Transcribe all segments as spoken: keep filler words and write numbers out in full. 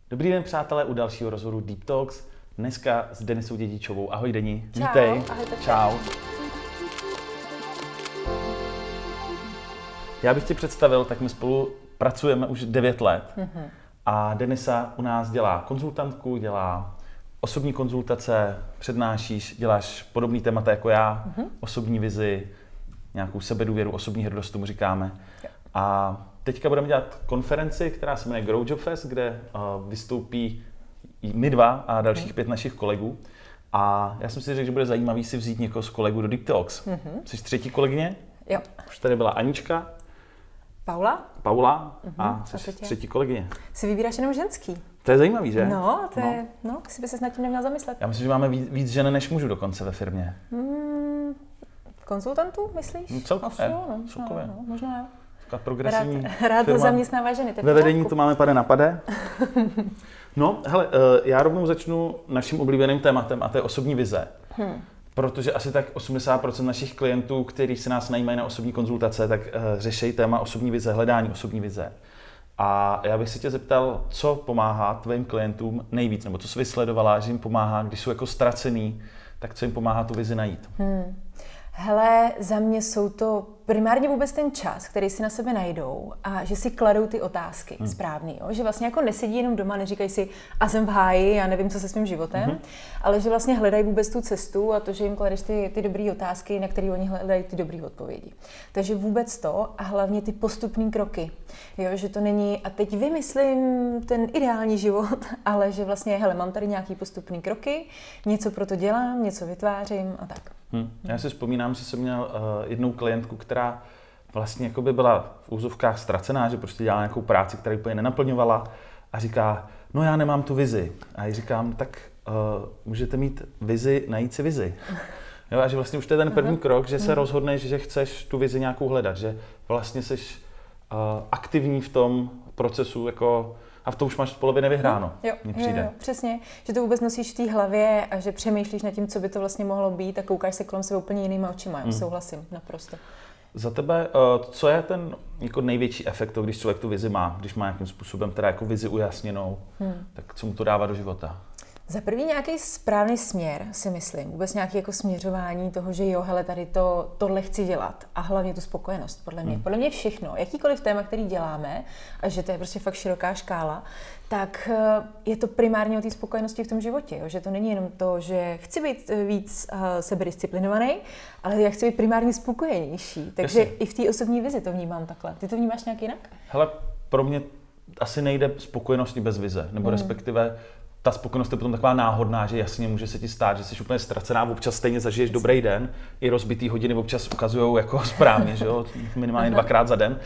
Dobrý den, přátelé, u dalšího rozhovoru Deep Talks. Dneska s Denisou Dědičovou. Ahoj, Deni. Čau. Vítej. Ahoj, Čau. Já bych ti představil, tak my spolu pracujeme už devět let. Mm-hmm. A Denisa u nás dělá konzultantku, dělá osobní konzultace, přednášíš, děláš podobný témata jako já, mm-hmm. osobní vizi, nějakou sebedůvěru, osobní hrdost, tomu říkáme. Jo. A teďka budeme dělat konferenci, která se jmenuje Grow Job Fest, kde uh, vystoupí my dva a dalších mm. pět našich kolegů. A já jsem si řekl, že bude zajímavý si vzít někoho z kolegů do Deep Talks. Mm-hmm. Jsi třetí kolegyně? Jo. Už tady byla Anička. Paula. Paula mm-hmm. a jsi třetí kolegyně. Si vybíráš jenom ženský. To je zajímavý, že? No, to je, no, no si by se nad tím neměl zamyslet. Já myslím, že máme víc, víc žen než mužů dokonce ve firmě. Mm, konzultantů, myslíš? No, celkově. No, celkově. No, možná jo. Taková progresivní Rád, rád firma. zaměstnává ženy. Ve vedení to máme pade na pade. No, hele, já rovnou začnu naším oblíbeným tématem a to je osobní vize. Hmm. Protože asi tak osmdesát procent našich klientů, kteří se nás najímají na osobní konzultace, tak uh, řeší téma osobní vize, hledání osobní vize. A já bych se tě zeptal, co pomáhá tvým klientům nejvíc, nebo co jsi vysledovala, že jim pomáhá, když jsou jako ztracený, tak co jim pomáhá tu vizi najít? Hmm. Hele, za mě jsou to primárně vůbec ten čas, který si na sebe najdou a že si kladou ty otázky hmm. správný. Jo? Že vlastně jako nesedí jenom doma, neříkají si a jsem v háji, já nevím, co se svým životem, hmm. ale že vlastně hledají vůbec tu cestu a to, že jim kladeš ty, ty dobré otázky, na které oni hledají ty dobré odpovědi. Takže vůbec to a hlavně ty postupné kroky. Jo? Že to není a teď vymyslím ten ideální život, ale že vlastně, hele, mám tady nějaký postupné kroky, něco pro to dělám, něco vytvářím a tak. Hmm. Já si vzpomínám, že jsem měl uh, jednou klientku, která vlastně jako by byla v úzovkách ztracená, že prostě dělala nějakou práci, která ji úplně nenaplňovala a říká, no já nemám tu vizi. A já říkám, tak uh, můžete mít vizi, najít si vizi. Jo, a že vlastně už to je ten první uh-huh. krok, že se uh-huh. rozhodneš, že chceš tu vizi nějakou hledat, že vlastně jsi uh, aktivní v tom procesu jako a v tom už máš z poloviny vyhráno, jo, mně přijde. Jo, jo, přesně, že to vůbec nosíš v té hlavě a že přemýšlíš nad tím, co by to vlastně mohlo být a koukáš se kolem sebe úplně jinýma očima, mm. souhlasím, naprosto. Za tebe, co je ten jako největší efekt, to, když člověk tu vizi má, když má nějakým způsobem teda jako vizi ujasněnou, hmm. tak co mu to dává do života? Za první nějaký správný směr, si myslím. Vůbec nějaké jako směřování toho, že jo, hele, tady to, tohle chci dělat. A hlavně tu spokojenost, podle mě. Hmm. Podle mě všechno, jakýkoliv téma, který děláme, a že to je prostě fakt široká škála, tak je to primárně o té spokojenosti v tom životě. Jo? Že to není jenom to, že chci být víc uh, sebedisciplinovaný, ale já chci být primárně spokojenější. Takže Jasně. i v té osobní vizi to vnímám takhle. Ty to vnímáš nějak jinak? Hele, pro mě asi nejde spokojenosti bez vize, nebo hmm. respektive ta spokojenost je potom taková náhodná, že jasně může se ti stát, že jsi úplně ztracená, občas stejně zažiješ dobrý den, i rozbitý hodiny občas ukazují jako správně, že jo, minimálně dvakrát za den,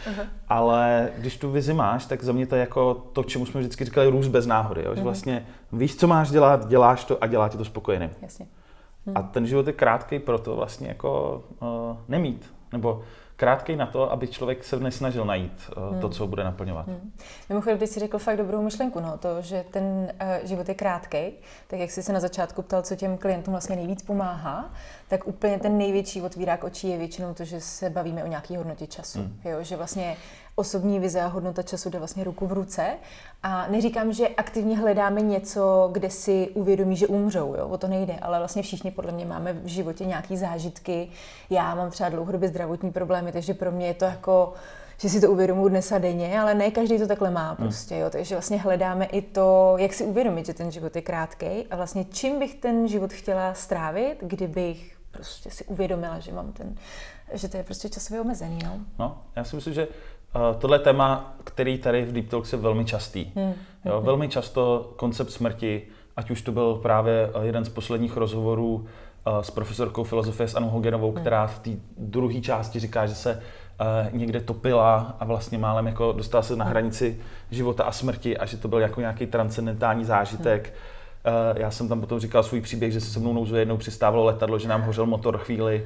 ale když tu vizi máš, tak za mě to je jako to, čemu jsme vždycky říkali růst bez náhody, jo? Že vlastně víš, co máš dělat, děláš to a dělá ti to spokojeným. Jasně. A ten život je krátkej proto vlastně jako uh, nemít, nebo krátkej na to, aby člověk se nesnažil najít uh, to, co ho bude naplňovat. Hmm. Mimochodem, ty jsi řekl fakt dobrou myšlenku, no, to, že ten uh, život je krátkej, tak jak jsi se na začátku ptal, co těm klientům vlastně nejvíc pomáhá, tak úplně ten největší otvírák očí je většinou to, že se bavíme o nějaký hodnotě času. Hmm. Jo, že vlastně osobní vize a hodnota času jde vlastně ruku v ruce. A neříkám, že aktivně hledáme něco, kde si uvědomí, že umřou, jo? O to nejde, ale vlastně všichni podle mě máme v životě nějaký zážitky. Já mám třeba dlouhodobě zdravotní problémy, takže pro mě je to jako, že si to uvědomuji dnes a denně, ale ne každý to takhle má prostě, jo? Takže vlastně hledáme i to, jak si uvědomit, že ten život je krátkej a vlastně čím bych ten život chtěla strávit, kdybych prostě si uvědomila, že mám ten, že to je prostě časově omezený, no. No, já si myslím, že Uh, tohle je téma, který tady v Deep Talks je velmi častý. Hmm. Jo, velmi často koncept smrti, ať už to byl právě jeden z posledních rozhovorů uh, s profesorkou filozofie s Anou Hogenovou, hmm. která v té druhé části říká, že se uh, někde topila a vlastně málem jako dostala se na hranici života a smrti a že to byl jako nějaký transcendentální zážitek. Hmm. Uh, já jsem tam potom říkal svůj příběh, že se se mnou nouzuje jednou přistávalo letadlo, že nám hořel motor chvíli.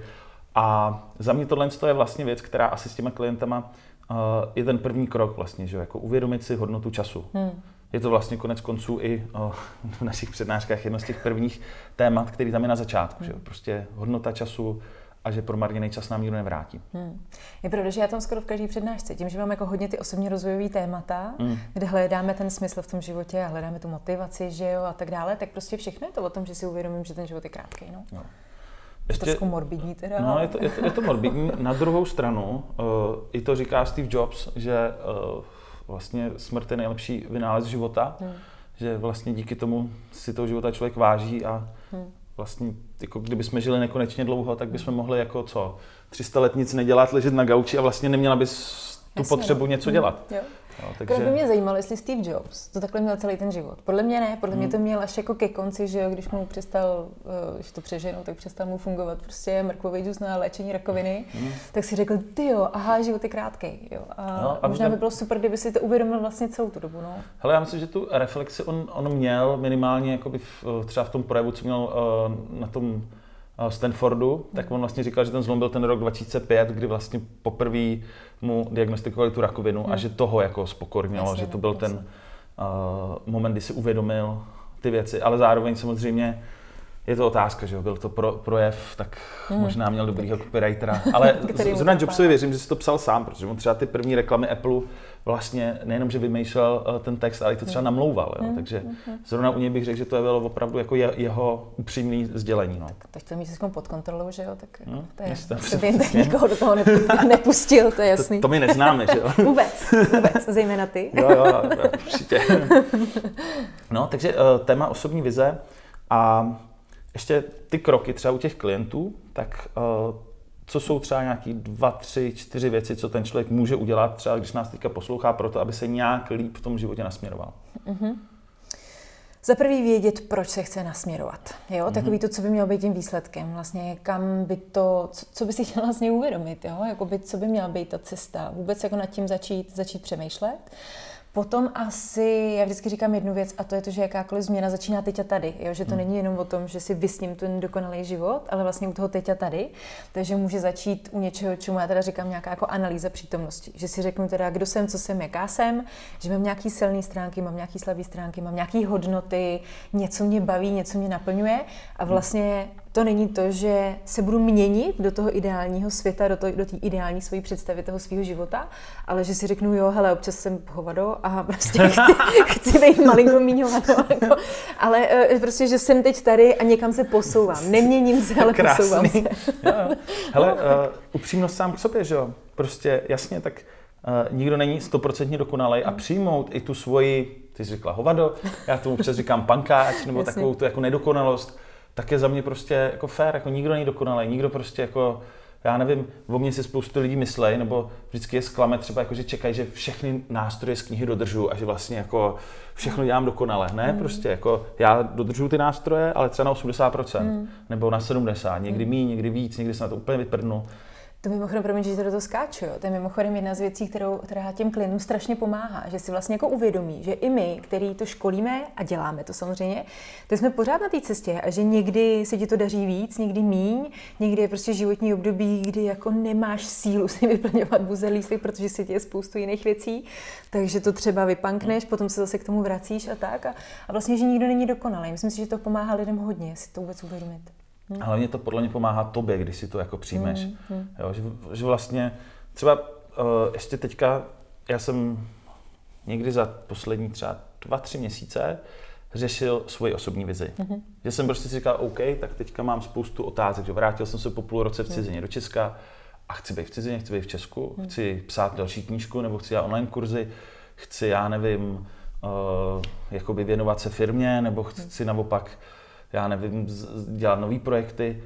A za mě tohle je vlastně věc, která asi s těma klientama Uh, je ten první krok vlastně, že jako uvědomit si hodnotu času. Hmm. Je to vlastně konec konců i uh, v našich přednáškách jedno z těch prvních témat, který tam je na začátku, hmm. že prostě hodnota času a že promarněný čas nám nikdo nevrátí. Hmm. Je pravda, že já tam skoro v každé přednášce, tím, že mám jako hodně ty osobně rozvojové témata, hmm. kde hledáme ten smysl v tom životě a hledáme tu motivaci, že jo, a tak dále, tak prostě všechno je to o tom, že si uvědomím, že ten život je krátký, no. no. Ještě, trošku morbidní teda. No, je to, je to, je to morbidní. Na druhou stranu, uh, i to říká Steve Jobs, že uh, vlastně smrt je nejlepší vynález života, hmm. že vlastně díky tomu si toho života člověk váží a hmm. vlastně, jako kdyby jsme žili nekonečně dlouho, tak bychom mohli jako co, tři sta let nic nedělat, ležet na gauči a vlastně neměla bys tu Jasně, potřebu něco dělat. Jo. No, takže... by mě zajímalo, jestli Steve Jobs to takhle měl celý ten život. Podle mě ne, podle hmm. mě to měl až jako ke konci, že jo, když mu přestal, když to přeženou, tak přestal mu fungovat prostě mrkvový džus na léčení rakoviny, hmm. tak si řekl, ty jo, aha, život je krátkej, jo. A, no, a možná by bylo super, kdyby si to uvědomil vlastně celou tu dobu, no. Hele, já myslím, že tu reflexi on, on měl minimálně jakoby v, třeba v tom projevu, co měl uh, na tom Stanfordu, tak on vlastně říkal, že ten zlom byl ten rok dva tisíce pět, kdy vlastně poprvé mu diagnostikovali tu rakovinu hmm. a že toho jako spokornilo, jasně, že to byl jasně. ten uh, moment, kdy si uvědomil ty věci, ale zároveň samozřejmě je to otázka, že jo, byl to pro, projev, tak hmm. možná měl dobrýho copywritera, ale zrovna Jobsovi věřím, že si to psal sám, protože on třeba ty první reklamy Apple vlastně nejenom, že vymýšlel uh, ten text, ale i to třeba namlouval, jo, hmm. takže hmm. zrovna u něj bych řekl, že to bylo opravdu jako je, jeho upřímný sdělení. No. Tak teď to mít všechno pod kontrolou, že jo, tak hmm. to je, kdyby jen tak nikoho do toho nepustil, to je jasný. To, to my neznáme, že jo. Vůbec, vůbec, zejména ty. Jo, jo, určitě. No, takže uh, téma osobní vize a ještě ty kroky třeba u těch klientů, tak uh, co jsou třeba nějaký dva, tři, čtyři věci, co ten člověk může udělat, třeba když nás teďka poslouchá, proto, aby se nějak líp v tom životě nasměroval? Mm-hmm. Za prvý vědět, proč se chce nasměrovat. Jo? Mm-hmm. Takový to, co by mělo být tím výsledkem. Vlastně kam by to, co, co by si chtěl vlastně uvědomit, jo? Jakoby, co by měla být ta cesta. Vůbec jako nad tím začít, začít přemýšlet. Potom asi, já vždycky říkám jednu věc, a to je to, že jakákoliv změna začíná teď a tady. Jo? Že to hmm. není jenom o tom, že si vysním ten dokonalý život, ale vlastně u toho teď a tady. Takže může začít u něčeho, čemu já teda říkám nějaká jako analýza přítomnosti. Že si řeknu teda, kdo jsem, co jsem, jaká jsem, že mám nějaký silné stránky, mám nějaký slabé stránky, mám nějaké hodnoty, něco mě baví, něco mě naplňuje a vlastně to není to, že se budu měnit do toho ideálního světa, do té do ideální svojí představy toho svého života, ale že si řeknu, jo, hele, občas jsem hovado a prostě chci, chci být malinko míň hovado, jako, ale prostě, že jsem teď tady a někam se posouvám. Neměním se, ale krásný. Posouvám se. Jo, jo. Hele, uh, upřímnost sám k sobě, že jo? Prostě jasně, tak uh, nikdo není stoprocentně dokonalej a přijmout i tu svoji, ty jsi řekla hovado, já tomu občas říkám pankáč, nebo jasně. takovou tu jako nedokonalost, tak je za mě prostě jako fér, jako nikdo není dokonalý, nikdo prostě jako, já nevím, o mně si spoustu lidí myslej, nebo vždycky je zklame třeba jako, že čekají, že všechny nástroje z knihy dodržu a že vlastně jako všechno dělám dokonale. Ne, mm. prostě jako já dodržuju ty nástroje, ale třeba na osmdesát procent mm. nebo na sedmdesát procent, někdy míň, někdy víc, někdy se na to úplně vyprdnu. To mimochodem, promiň, že to do toho skáču, jo. To je mimochodem jedna z věcí, kterou, která těm klientům strašně pomáhá, že si vlastně jako uvědomí, že i my, který to školíme a děláme to samozřejmě, tak jsme pořád na té cestě a že někdy se ti to daří víc, někdy míň, někdy je prostě životní období, kdy jako nemáš sílu si vyplňovat buzelístek, protože se děje spoustu jiných věcí, takže to třeba vypankneš, potom se zase k tomu vracíš a tak a, a vlastně, že nikdo není dokonalý. Myslím si, že to pomáhá lidem hodně si to vůbec uvědomit. Hmm. Ale hlavně to podle mě pomáhá tobě, když si to jako přijmeš. Hmm. Hmm. Jo, že, že vlastně třeba uh, ještě teďka, já jsem někdy za poslední třeba dva, tři měsíce řešil svoji osobní vizi. Hmm. Že jsem prostě si říkal, OK, tak teďka mám spoustu otázek, že vrátil jsem se po půl roce v cizině hmm. do Česka a chci být v cizině, chci být v Česku, hmm. chci psát další knížku nebo chci dělat online kurzy, chci, já nevím, uh, jakoby věnovat se firmě nebo chci hmm. naopak já nevím, dělat nový projekty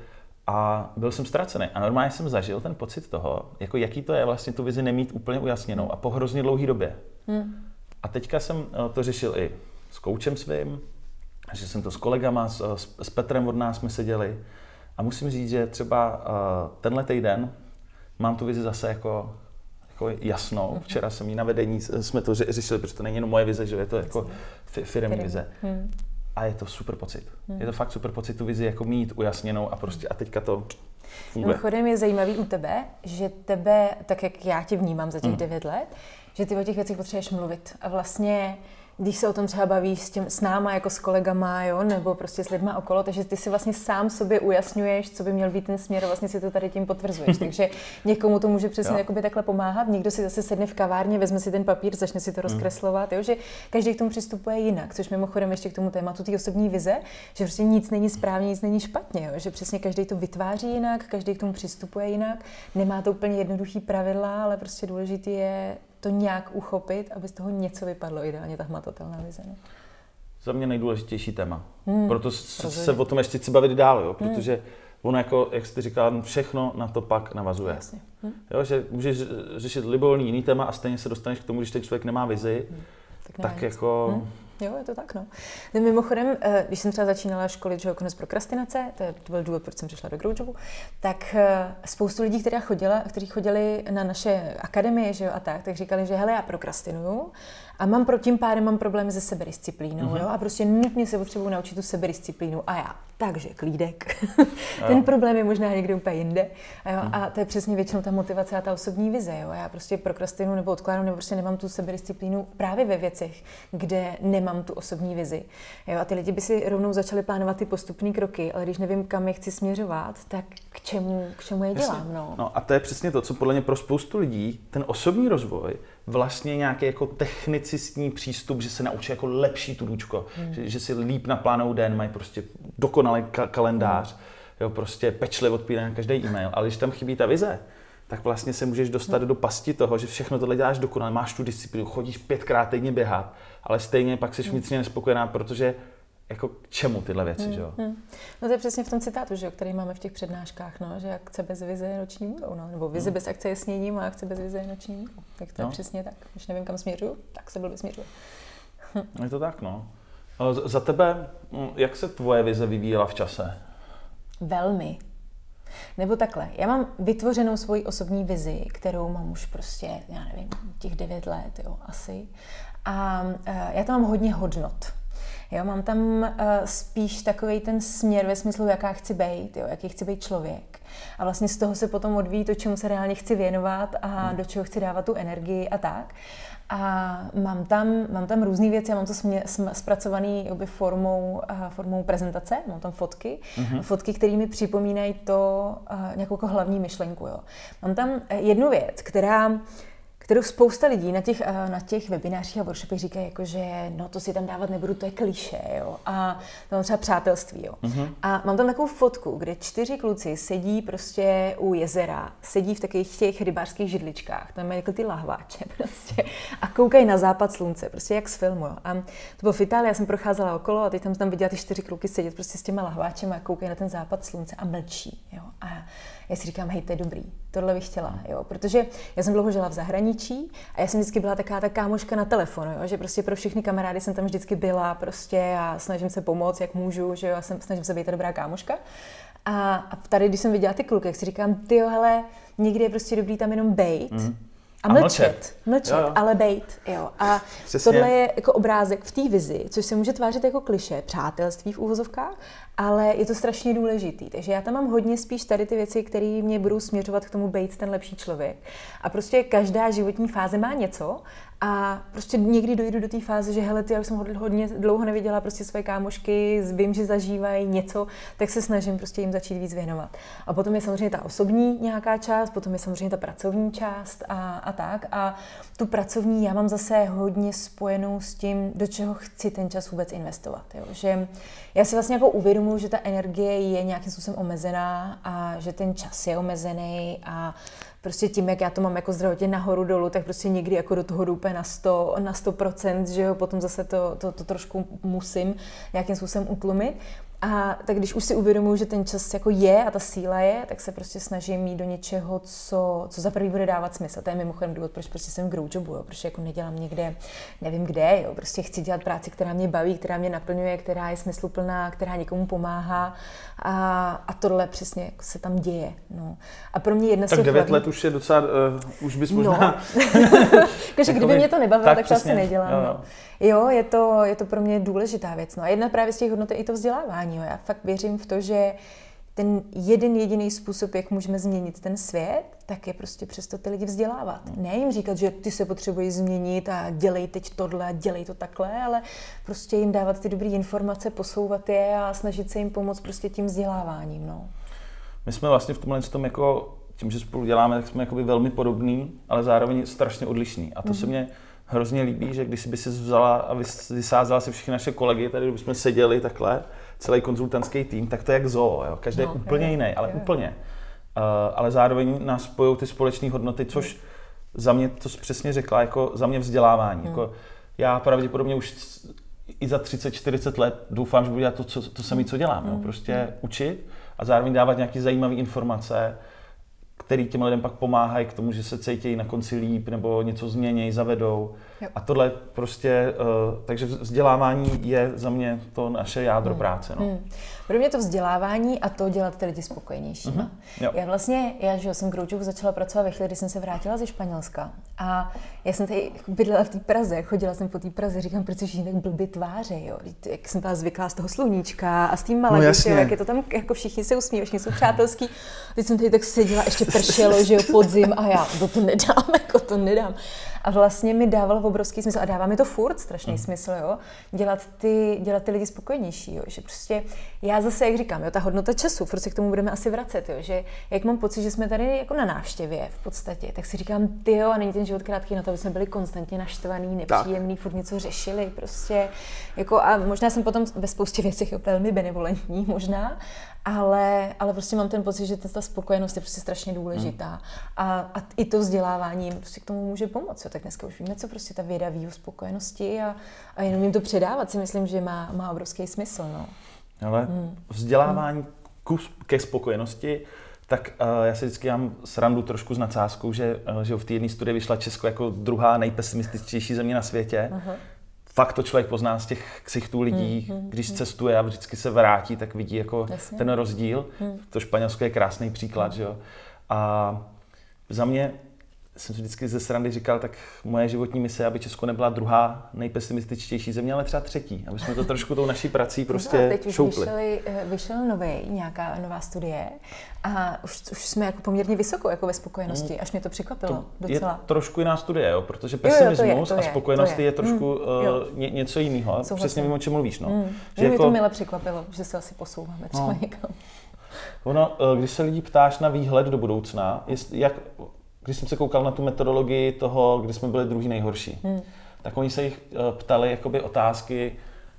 a byl jsem ztracený. A normálně jsem zažil ten pocit toho, jako jaký to je vlastně tu vizi nemít úplně ujasněnou a po hrozně dlouhý době. Hmm. A teďka jsem to řešil i s koučem svým, že jsem to s kolegama, s, s Petrem od nás jsme seděli a musím říct, že třeba tenhle týden mám tu vizi zase jako, jako jasnou. Hmm. Včera jsem ji na vedení, jsme to řešili, protože to není jenom moje vize, že je to jako firemní vize. Hmm. A je to super pocit. Hmm. Je to fakt super pocit tu vizi jako mít ujasněnou a prostě a teďka to funguje. Mimochodem je zajímavý u tebe, že tebe, tak jak já tě vnímám za těch hmm. devět let, že ty o těch věcech potřebuješ mluvit. A vlastně když se o tom třeba bavíš s, těm, s náma, jako s kolegama, jo, nebo prostě s lidma okolo, takže ty si vlastně sám sobě ujasňuješ, co by měl být ten směr, vlastně si to tady tím potvrzuješ. Takže někomu to může přesně jakoby takhle pomáhat, někdo si zase sedne v kavárně, vezme si ten papír, začne si to rozkreslovat, jo, že každý k tomu přistupuje jinak, což mimochodem ještě k tomu tématu té osobní vize, že prostě nic není správně, nic není špatně, jo, že přesně každý to vytváří jinak, každý k tomu přistupuje jinak, nemá to úplně jednoduchý pravidla, ale prostě důležité je to nějak uchopit, aby z toho něco vypadlo, ideálně ta hmatatelná vize. Ne? Za mě nejdůležitější téma. Hmm. Proto se o tom ještě chci bavit dál, jo? Protože hmm. ono, jako, jak jsi říkala, všechno na to pak navazuje. Hmm. Jo, že můžeš řešit libovolný jiný téma a stejně se dostaneš k tomu, když ten člověk nemá vizi, hmm. tak, tak jako... Hmm. Jo, je to tak, no. Mimochodem, když jsem třeba začínala školit, že konec prokrastinace, to, je, to byl důvod, proč jsem přišla do Growjobu, tak spoustu lidí, která chodila, kteří chodili na naše akademie, že jo, a tak, tak říkali, že hele, já prokrastinuju a mám pro tím pádem mám problémy se sebedisciplínou, mm-hmm. jo, a prostě nutně se potřebuji naučit tu sebedisciplínu a já. Takže klídek. Ten problém je možná někde úplně jinde. A, jo, a to je přesně většinou ta motivace a ta osobní vize. Jo. Já prostě prokrastinuju nebo odkládám, nebo prostě nemám tu sebedisciplínu právě ve věcech, kde nemám tu osobní vizi. Jo, a ty lidi by si rovnou začali plánovat ty postupné kroky, ale když nevím, kam je chci směřovat, tak k čemu, k čemu je dělám. No. No a to je přesně to, co podle mě pro spoustu lidí ten osobní rozvoj vlastně nějaký jako technicistní přístup, že se naučí jako lepší tudůčko, hmm. že, že si líp naplánují den, mají prostě dokonalý ka- kalendář, hmm. jo, prostě pečlivě odpovídají na každý e-mail, ale když tam chybí ta vize, tak vlastně se můžeš dostat hmm. do pasti toho, že všechno tohle děláš dokonale, máš tu disciplínu, chodíš pětkrát týdně běhat, ale stejně pak jsi vnitřně nespokojená, protože jako k čemu tyhle věci, hmm, že jo? Hmm. No to je přesně v tom citátu, že jo, který máme v těch přednáškách, no, že akce bez vize je noční můrou, no, nebo vize hmm. bez akce je sněním a akce bez vize je noční můrou. Tak to je no. přesně tak. Když nevím, kam směřuju, tak se blbě směřuju. Hm. Je to tak, no. Za tebe, jak se tvoje vize vyvíjela v čase? Velmi. Nebo takhle, já mám vytvořenou svoji osobní vizi, kterou mám už prostě, já nevím, těch devět let, jo, asi. A uh, já tam mám hodně hodnot. Jo, mám tam uh, spíš takovej ten směr ve smyslu, jaká chci být, jo, jaký chci být člověk. A vlastně z toho se potom odvíjí to, čemu se reálně chci věnovat a hmm. do čeho chci dávat tu energii a tak. A mám tam, mám tam různé věci, já mám to smě, zpracovaný jakoby formou, uh, formou prezentace, mám tam fotky, mm-hmm. fotky, které mi připomínají to uh, nějakou jako hlavní myšlenku. Jo. Mám tam jednu věc, která kterou spousta lidí na těch, na těch webinářích a workshopech říkají, jako, že no to si tam dávat nebudu, to je klišé, jo. A to mám třeba přátelství, jo. Mm-hmm. A mám tam takovou fotku, kde čtyři kluci sedí prostě u jezera, sedí v takových těch rybářských židličkách, tam mají jako ty lahváče prostě a koukají na západ slunce, prostě jak z filmu, jo. A to bylo v Itálii, já jsem procházela okolo a teď tam tam viděla ty čtyři kluky sedět prostě s těma lahváčema a koukají na ten západ slunce a mlčí, jo. A já si říkám, hej, to je dobrý, tohle bych chtěla, jo, protože já jsem dlouho žila v zahraničí a já jsem vždycky byla taková ta kámoška na telefonu, jo, že prostě pro všechny kamarády jsem tam vždycky byla prostě a snažím se pomoct, jak můžu, že jo, a jsem, snažím se být ta dobrá kámoška. A, a tady, když jsem viděla ty kluky, jak si říkám, tyjo, hele, někdy je prostě dobrý tam jenom bejt, mm. A, a mlčet, mlčet, mlčet jo, jo. ale bejt, jo. A přesně. Tohle je jako obrázek v té vizi, což se může tvářit jako klišé, přátelství v uvozovkách, ale je to strašně důležitý. Takže já tam mám hodně spíš tady ty věci, které mě budou směřovat k tomu bejt ten lepší člověk. A prostě každá životní fáze má něco a prostě někdy dojdu do té fáze, že hele, ty, já už jsem hodně dlouho neviděla prostě své kámošky, vím, že zažívají něco, tak se snažím prostě jim začít víc věnovat. A potom je samozřejmě ta osobní nějaká část, potom je samozřejmě ta pracovní část a, a tak. A tu pracovní já mám zase hodně spojenou s tím, do čeho chci ten čas vůbec investovat. Jo? Že já si vlastně jako uvědomuji, že ta energie je nějakým způsobem omezená a že ten čas je omezený a prostě tím, jak já to mám jako zdravotně nahoru dolů, tak prostě někdy jako do toho jdu úplně na sto, na sto procent, že jo, potom zase to, to, to trošku musím nějakým způsobem utlumit. A tak když už si uvědomuji, že ten čas jako je a ta síla je, tak se prostě snažím jít do něčeho, co, co za prvý bude dávat smysl. To je mimochodem důvod, proč prostě jsem v Growjobu, jo, protože jako nedělám někde, nevím kde, jo, prostě chci dělat práci, která mě baví, která mě naplňuje, která je smysluplná, která někomu pomáhá a, a tohle přesně jako se tam děje. No. A pro mě jedna z těch tak devět hlavní... let už je docela, uh, už bys možná... No. Takže kdyby mě to nebavilo, tak, tak to asi nedělám. Jo, jo. No. Jo, je to, je to pro mě důležitá věc. No a jedna právě z těch hodnot je i to vzdělávání. Jo. Já fakt věřím v to, že ten jeden jediný způsob, jak můžeme změnit ten svět, tak je prostě přesto ty lidi vzdělávat. Ne jim říkat, že ty se potřebují změnit a dělej teď tohle a dělej to takhle, ale prostě jim dávat ty dobré informace, posouvat je a snažit se jim pomoct prostě tím vzděláváním. No. My jsme vlastně v tomhle tom jako, tím, že spolu děláme, tak jsme jakoby velmi podobní, ale zároveň strašně odlišní. A to mm-hmm. se mně hrozně líbí, že když by si vzala a vysázela si všechny naše kolegy, tady kdybychom seděli takhle, celý konzultantský tým, tak to je jak zoo, jo? Každý no, je úplně je, jiný, ale je. úplně. Uh, ale zároveň nás spojují ty společné hodnoty, což mm. za mě, to jsi přesně řekla, jako za mě vzdělávání. Mm. Jako já pravděpodobně už i za třicet čtyřicet let doufám, že budu dělat to, co, to samé, co dělám. Mm. Jo? Prostě mm. učit a zároveň dávat nějaké zajímavé informace, který těm lidem pak pomáhají k tomu, že se cítí na konci líp nebo něco změnějí, zavedou. Jo. A tohle prostě, uh, takže vzdělávání je za mě to naše jádro hmm. práce. No. Hmm. Pro mě to vzdělávání a to dělat ty lidi spokojenějšíma. Mm-hmm. Já vlastně, já že jsem kroučou začala pracovat ve chvíli, kdy jsem se vrátila ze Španělska. A já jsem tady bydlela v té Praze, chodila jsem po té Praze, říkám, proč jsi tak blbě tváře, jo. Jak jsem byla zvyklá z toho sluníčka a s tím Malagy, no, jak je to tam, jako všichni se usmívají, všichni jsou přátelský. Teď jsem tady tak seděla, ještě pršelo, že jo, podzim a já, to, to nedám, jako to nedám. A vlastně mi dával obrovský smysl a dává mi to furt strašný mm. smysl, jo, dělat ty, dělat ty lidi spokojenější, jo, že prostě já zase, jak říkám, jo, ta hodnota času, furt se k tomu budeme asi vracet, jo, že jak mám pocit, že jsme tady jako na návštěvě v podstatě, tak si říkám, ty jo, a není ten život krátký na to, aby jsme byli konstantně naštvaný, nepříjemný, tak. Furt něco řešili, prostě, jako a možná jsem potom ve spoustě věcech velmi benevolentní, možná, ale, ale prostě mám ten pocit, že ta spokojenost je prostě strašně důležitá hmm. a, a i to vzdělávání jim prostě k tomu může pomoct. Jo. Tak dneska už víme, co prostě ta věda ví o spokojenosti a, a jenom jim to předávat si myslím, že má, má obrovský smysl. No. Ale hmm. vzdělávání hmm. ke spokojenosti, tak uh, já si vždycky mám srandu trošku s nadsázkou, že, uh, že v té jedné studii vyšla Česko jako druhá nejpesimističtější země na světě. Uh-huh. Fakt to člověk pozná z těch ksichtů lidí, hmm, hmm, když cestuje a vždycky se vrátí, tak vidí jako Jasně. ten rozdíl. Hmm. To Španělsko je krásný příklad, hmm. že jo. A za mě, jsem si vždycky ze srandy říkal, tak moje životní mise, aby Česko nebyla druhá nejpesimističtější země, ale třeba třetí. Aby jsme to trošku tou naší prací prostě no teď už šoupli. Vyšel, vyšel nový, nějaká nová studie a už, už jsme jako poměrně vysoko jako ve spokojenosti, hmm. až mě to překvapilo to docela. Je trošku jiná studie, jo, protože pesimismus jo, jo, to je, to a spokojenost je. je trošku hmm. uh, ně, něco jiného. Přesně vím, o čem mluvíš. No. Hmm. Že mě jako... to mile překvapilo, že se asi posouváme třeba no. někam. Ono, když se lidí ptáš na výhled do budoucna, jest, jak... Když jsem se koukal na tu metodologii toho, kdy jsme byli druhý nejhorší, hmm. tak oni se jich ptali jakoby otázky,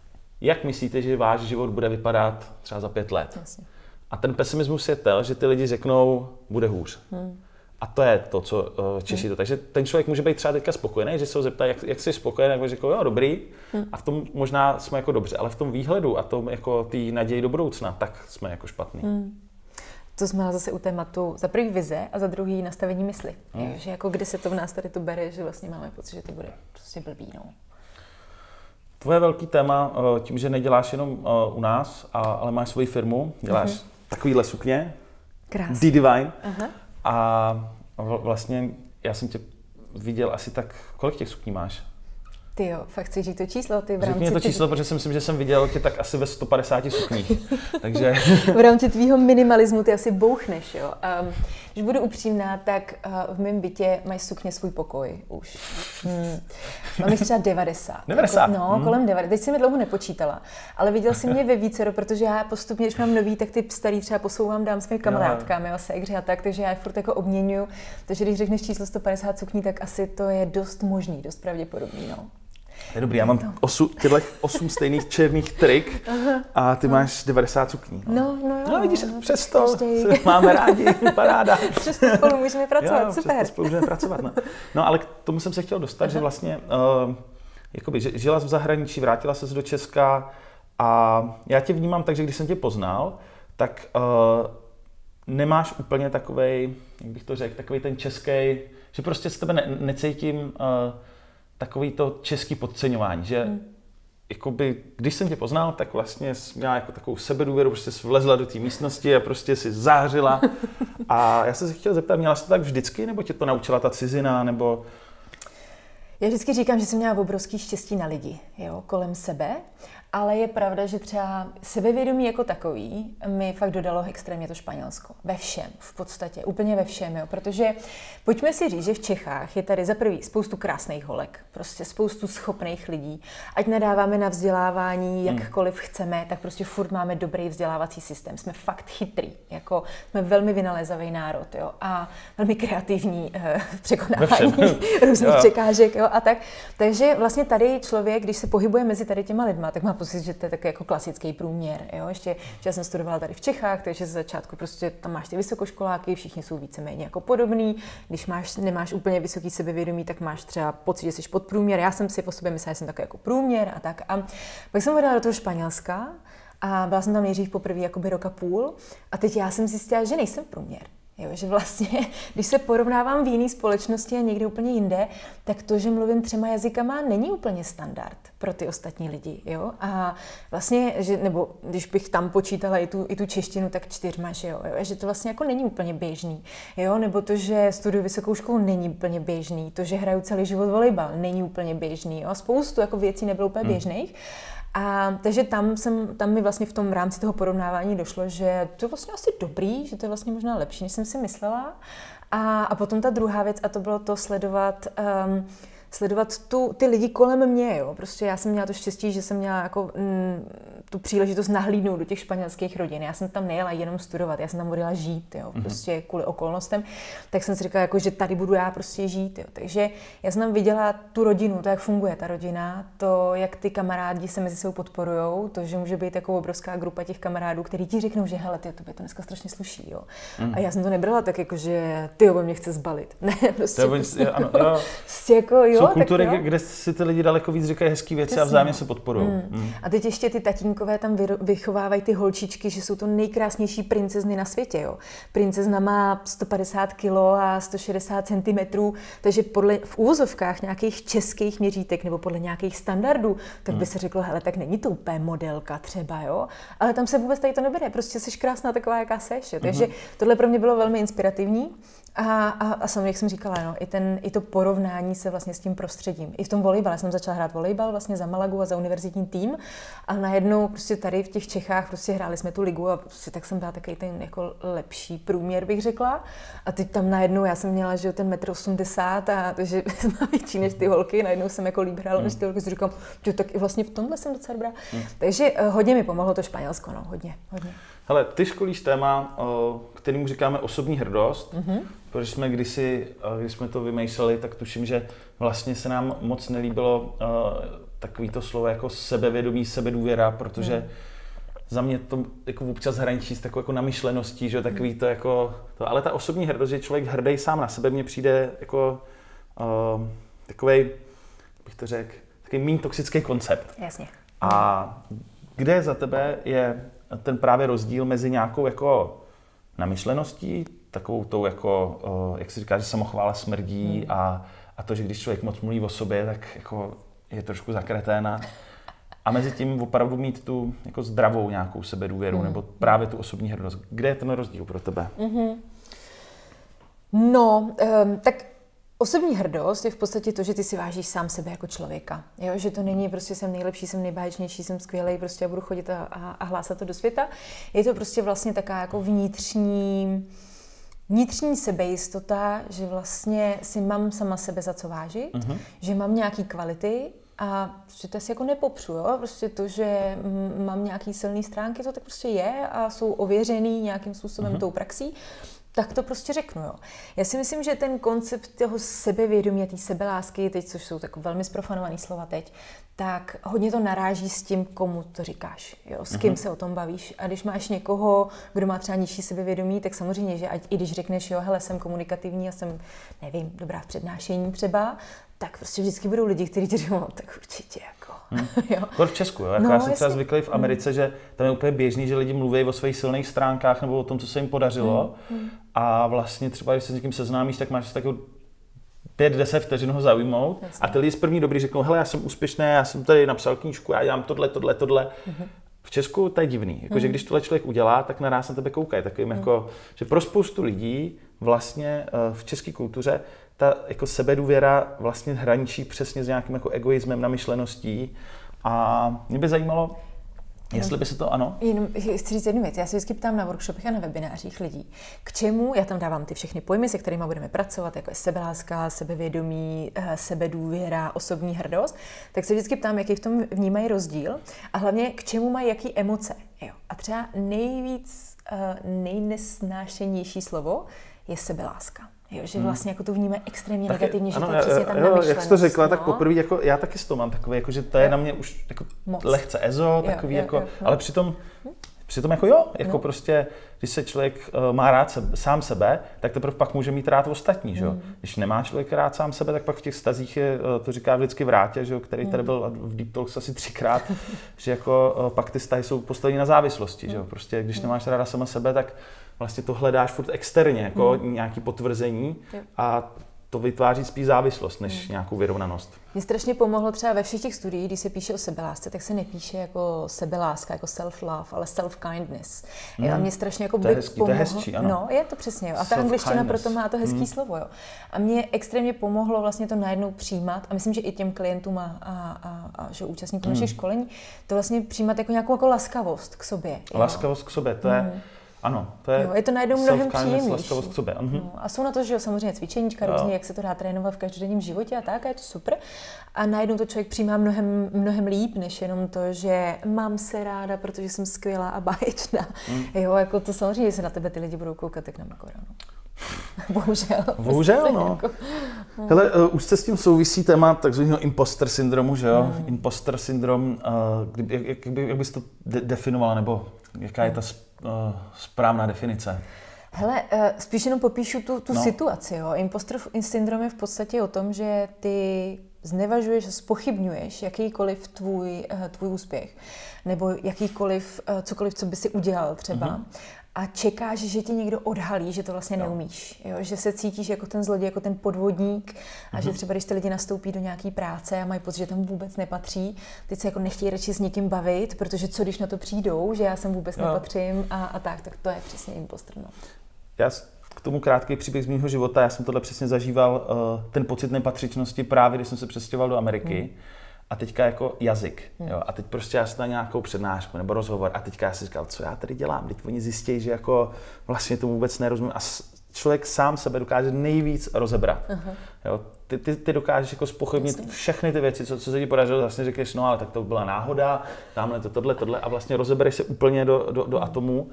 jak myslíte, že váš život bude vypadat třeba za pět let. Jasně. A ten pesimismus je tel, že ty lidi řeknou, bude hůř. Hmm. A to je to, co uh, Češi hmm. to. Takže ten člověk může být třeba teďka spokojený, že se ho zeptá, jak, jak jsi spokojený, tak řekl, jo, dobrý. Hmm. A v tom možná jsme jako dobře, ale v tom výhledu a tom jako té naději do budoucna, tak jsme jako špatný. Hmm. To jsme zase u tématu za první vize a za druhý nastavení mysli. Hmm. Je, že jako kde se to v nás tady to bere, že vlastně máme pocit, že to bude prostě blbý. No. Tvoje velký téma, tím, že neděláš jenom u nás, ale máš svoji firmu, děláš uh-huh. takovýhle sukně, Krásný. D-Divine. Uh-huh. A vlastně já jsem tě viděl asi tak, kolik těch sukní máš? Ty jo, fakt chci říct to číslo. Ty v rámci Řekni to číslo, protože si myslím, že jsem viděl tě tak asi ve sto padesáti sukních. Takže... v rámci tvýho minimalismu ty asi bouchneš, jo. Um, když budu upřímná, tak uh, v mém bytě mají sukně svůj pokoj už. Hmm. Mám jich třeba devadesát. devadesát? Jako, no, hmm. kolem devadesát. Teď jsem je dlouho nepočítala, ale viděl jsi mě ve vícero, protože já postupně, když mám nový, tak ty starý třeba posouvám, dám svým kamarádkám, jo, segři a tak, takže já je furt jako obměňuju. Takže když řekneš číslo sto padesát sukní, tak asi to je dost možný, dost pravděpodobný, no. To je dobrý, já mám osu, těchto osm stejných černých trik a ty máš devadesát sukní. No, no, no, jo, no vidíš, no, přesto se máme rádi, paráda. Přesto spolu můžeme pracovat, jo, super. Přesto spolu můžeme pracovat, no. No ale k tomu jsem se chtěl dostat, Aha. že vlastně, uh, jakoby, že žila jsi v zahraničí, vrátila ses do Česka a já tě vnímám tak, že když jsem tě poznal, tak uh, nemáš úplně takovej, jak bych to řekl, takovej ten český, že prostě z tebe ne, necítím uh, takový to český podceňování, že hmm. jakoby, když jsem tě poznal, tak vlastně jsi měla jako takovou sebedůvěru, prostě jsi vlezla do té místnosti a prostě si zářila. A já jsem se chtěl zeptat, měla jsi to tak vždycky, nebo tě to naučila ta cizina, nebo... Já vždycky říkám, že jsem měla obrovský štěstí na lidi, jo, kolem sebe. ale je pravda, že třeba sebevědomí jako takový mi fakt dodalo extrémně to Španělsko. Ve všem, v podstatě, úplně ve všem, jo. Protože pojďme si říct, že v Čechách je tady za prvý spoustu krásných holek, prostě spoustu schopných lidí. Ať nadáváme na vzdělávání jakkoliv hmm. chceme, tak prostě furt máme dobrý vzdělávací systém. Jsme fakt chytrý, jako jsme velmi vynalézavý národ, jo, a velmi kreativní eh, překonávání různých překážek, jo, a tak. Takže vlastně tady člověk, když se pohybuje mezi tady těma lidma, tak má pocit, že to je takový jako klasický průměr, jo. Ještě, že já jsem studovala tady v Čechách, takže ze začátku prostě tam máš ty vysokoškoláky, všichni jsou víceméně jako podobný. Když máš, nemáš úplně vysoký sebevědomí, tak máš třeba pocit, že jsi podprůměr. Já jsem si po sobě myslela, že jsem takový jako průměr a tak. A pak jsem odjela do toho Španělska a byla jsem tam nejdřív poprvé jakoby rok a půl a teď já jsem zjistila, že nejsem průměr. Jo, že vlastně, když se porovnávám v jiné společnosti a někde úplně jinde, tak to, že mluvím třema jazykama, není úplně standard pro ty ostatní lidi. Jo? A vlastně, že, nebo když bych tam počítala i tu, i tu češtinu, tak čtyřma, že, jo? že to vlastně jako není úplně běžný. Jo? Nebo to, že studuji vysokou školu, není úplně běžný. To, že hraju celý život volejbal, není úplně běžný. Jo? Spoustu jako věcí nebylo úplně hmm. běžných. A takže tam, jsem, tam mi vlastně v tom rámci toho porovnávání došlo, že to je vlastně asi dobrý, že to je vlastně možná lepší, než jsem si myslela. A, a potom ta druhá věc, a to bylo to sledovat, um, sledovat tu, ty lidi kolem mě. Jo. Prostě já jsem měla to štěstí, že jsem měla jako, mm, tu příležitost nahlídnout do těch španělských rodin. Já jsem tam nejela jenom studovat, já jsem tam odjela žít, jo, prostě mm-hmm. kvůli okolnostem. Tak jsem si říkala, jako, že tady budu já prostě žít. Jo. Takže já jsem tam viděla tu rodinu, to, jak funguje ta rodina, to, jak ty kamarádi se mezi sebou podporujou, to, že může být jako obrovská grupa těch kamarádů, kteří ti řeknou, že hele, ty, tobě to dneska strašně sluší. Jo. Mm. A já jsem to nebrala tak, jako, že ty jo, mě chce zbalit. Ne, prostě. To je, ano, jo. Prostě jako, jo, jsou kultury, tak, kde si ty lidi daleko víc říkají hezký věci a vzájemně se podporují. Mm. Mm. A teď ještě ty tatínkové tam vychovávají ty holčičky, že jsou to nejkrásnější princezny na světě. Jo. Princezna má sto padesát kilo a sto šedesát centimetrů, takže podle v úvozovkách nějakých českých měřítek nebo podle nějakých standardů, tak by se řeklo, hele, tak není to úplně modelka třeba, jo. Ale tam se vůbec tady to nebere, prostě jsi krásná taková, jaká seš. Jo. Takže mm. tohle pro mě bylo velmi inspirativní. A, a, a samozřejmě, jak jsem říkala, no, i, ten, i to porovnání se vlastně s tím prostředím. I v tom volejbale jsem začala hrát volejbal vlastně za Malagu a za univerzitní tým, ale najednou prostě tady v těch Čechách prostě hráli jsme tu ligu a prostě tak jsem byla takový ten jako lepší průměr, bych řekla. A teď tam najednou já jsem měla, že ten metr osmdesát a takže jsem větší než ty holky, najednou jsem jako líp hrála než ty holky, si říkám, že tak i vlastně v tomhle jsem docela dobrá. Hmm. Takže hodně mi pomohlo to Španělsko, no, hodně, hodně. Hele, ty školíš téma, kterému říkáme osobní hrdost, mm-hmm. protože jsme kdysi, když jsme to vymýšleli, tak tuším, že vlastně se nám moc nelíbilo uh, takový to slovo jako sebevědomí, sebedůvěra, protože mm. za mě to jako občas hraničí s takovou jako namyšleností, že takový to jako, to, ale ta osobní hrdost, že člověk hrdý sám na sebe, mně přijde jako uh, takovej, bych to řekl, takový méně toxický koncept. Jasně. A kde za tebe je ten právě rozdíl mezi nějakou jako namyšleností, takovou tou jako, jak se říká, že samochvála smrdí hmm. a, a to, že když člověk moc mluví o sobě, tak jako je trošku zakreténa. A mezi tím opravdu mít tu jako zdravou nějakou sebedůvěru hmm. nebo právě tu osobní hrdost. Kde je ten rozdíl pro tebe? Mm-hmm. No, um, tak osobní hrdost je v podstatě to, že ty si vážíš sám sebe jako člověka. Jo? Že to není prostě jsem nejlepší, jsem nejbáječnější, jsem skvělej, prostě já budu chodit a, a, a hlásat to do světa. Je to prostě vlastně taková jako vnitřní, vnitřní sebejistota, že vlastně si mám sama sebe za co vážit, uh-huh. že mám nějaký kvality a prostě to si jako nepopřu. Jo? Prostě to, že mám nějaký silné stránky, to tak prostě je a jsou ověřený nějakým způsobem uh-huh. tou praxí. Tak to prostě řeknu, jo. Já si myslím, že ten koncept toho sebevědomí a té sebelásky, teď, což jsou tak velmi zprofanovaný slova teď, tak hodně to naráží s tím, komu to říkáš, jo, s kým mm-hmm. se o tom bavíš. A když máš někoho, kdo má třeba nižší sebevědomí, tak samozřejmě, že ať, i když řekneš, jo, hele, jsem komunikativní a jsem, nevím, dobrá v přednášení třeba, tak prostě vždycky budou lidi, kteří ti říkají, tak určitě jako. Hmm. Jo. V Česku, jo. Jako no, já jsem třeba zvyklý v Americe, hmm. že tam je úplně běžný, že lidi mluví o svých silných stránkách nebo o tom, co se jim podařilo. Hmm. A vlastně třeba, když se s někým seznámíš, tak máš takovou pět deset vteřin ho zaujmout. Jasně. A ty lidi z první dobrý řeknou, hele, já jsem úspěšný, já jsem tady napsal knížku, já dělám tohle, tohle, tohle. Hmm. V Česku to je divný, jako, hmm. že když tohle člověk udělá, tak naráz na tebe koukají. Takovým hmm. jako, že pro spoustu lidí vlastně v české kultuře ta jako sebedůvěra vlastně hraničí přesně s nějakým jako egoismem, namyšleností A mě by zajímalo, jestli by se to, ano? Jenom chci říct jednu věc. Já se vždycky ptám na workshopech a na webinářích lidí, k čemu, já tam dávám ty všechny pojmy, se kterými budeme pracovat, jako je sebeláska, sebevědomí, sebedůvěra, osobní hrdost, tak se vždycky ptám, jaký v tom vnímají rozdíl a hlavně k čemu mají jaký emoce. Jo. A třeba nejvíc, nejnesnášenější slovo je sebeláska. Jo, že vlastně jako to vnímají extrémně tak negativně, je, že ano, to je přesně tam namyšlenost. Jak jsi to řekla, no. Tak poprvé jako, já taky s toho mám takový, jako, že to je jo. Na mě už jako lehce ezo, takový jo, jo, jako, jo, no. Ale přitom, přitom jako jo, jako no. Prostě, když se člověk uh, má rád sebe, sám sebe, tak teprve pak může mít rád ostatní, že jo. Mm. Když nemá člověk rád sám sebe, tak pak v těch vztazích je, uh, to říká vždycky Vrátě, že jo, který mm. tady byl v Deep Talks asi třikrát, že jako uh, pak ty vztahy jsou postaveny na závislosti, mm. že jo. Prostě, když mm. nemáš ráda sama sebe, tak vlastně to hledáš furt externě, jako hmm. nějaké potvrzení a to vytváří spíš závislost, než hmm. nějakou vyrovnanost. Mě strašně pomohlo třeba ve všech těch studiích, když se píše o sebelásce, tak se nepíše jako sebeláska, jako self-love, ale self-kindness. Hmm. Jo, a mě strašně jako to je hezký, pomohlo. To je hezčí, ano. No, je to přesně. Jo. A ta angličtina proto má to hezký hmm. slovo. Jo. A mě extrémně pomohlo vlastně to najednou přijímat a myslím, že i těm klientům a, a, a, a že účastníkům hmm. našich školení, to vlastně přijímat jako nějakou jako laskavost k sobě. Jo. Laskavost k sobě, to je... Hmm. Ano, to je, jo, je to najednou mnohem příjemnější. K sobě. Uh-huh. No, a jsou na to, že jo, samozřejmě cvičeníčka, různě, jak se to dá trénovat v každodenním životě a tak, a je to super. A najednou to člověk přijímá mnohem, mnohem líp, než jenom to, že mám se ráda, protože jsem skvělá a báječná. Mm. Jo, jako to samozřejmě, že se na tebe ty lidi budou koukat, tak na makora, no. Bohužel. Bohužel, no. Jako, no. Hele, uh, už se s tím souvisí téma takzvaného imposter syndromu, že jo? Mm. Imposter syndrom, uh, jak, jak, jak, by, jak bys to de- definovala, nebo jaká je ta uh, správná definice? Hele, uh, spíš jenom popíšu tu, tu no. situaci, jo. Imposter syndrom je v podstatě o tom, že ty znevažuješ a zpochybňuješ jakýkoliv tvůj, uh, tvůj úspěch, nebo jakýkoliv, uh, cokoliv, co by si udělal třeba. Mm-hmm. A čekáš, že ti někdo odhalí, že to vlastně no. neumíš. Jo? Že se cítíš jako ten zloděj, jako ten podvodník a mm-hmm. že třeba když ty lidi nastoupí do nějaké práce a mají pocit, že tam vůbec nepatří, teď se jako nechtějí radši s někým bavit, protože co když na to přijdou, že já sem vůbec no. nepatřím a, a tak, tak to je přesně imposter. No. Já k tomu krátký příběh z mýho života, já jsem tohle přesně zažíval, uh, ten pocit nepatřičnosti právě, když jsem se přestěhoval do Ameriky. Mm. A teďka jako jazyk. Hmm. Jo? A teď prostě já jsem na nějakou přednášku nebo rozhovor a teďka já si říkal, co já tady dělám? Teď oni zjistí, že jako vlastně tomu vůbec nerozumím. A člověk sám sebe dokáže nejvíc rozebrat. Uh-huh. Jo? Ty, ty, ty dokážeš jako zpochybnit všechny ty věci, co, co se ti podařilo. Vlastně řekneš, no ale tak to byla náhoda, tamhle to, tohle, tohle a vlastně rozebereš se úplně do, do, do uh-huh. atomů.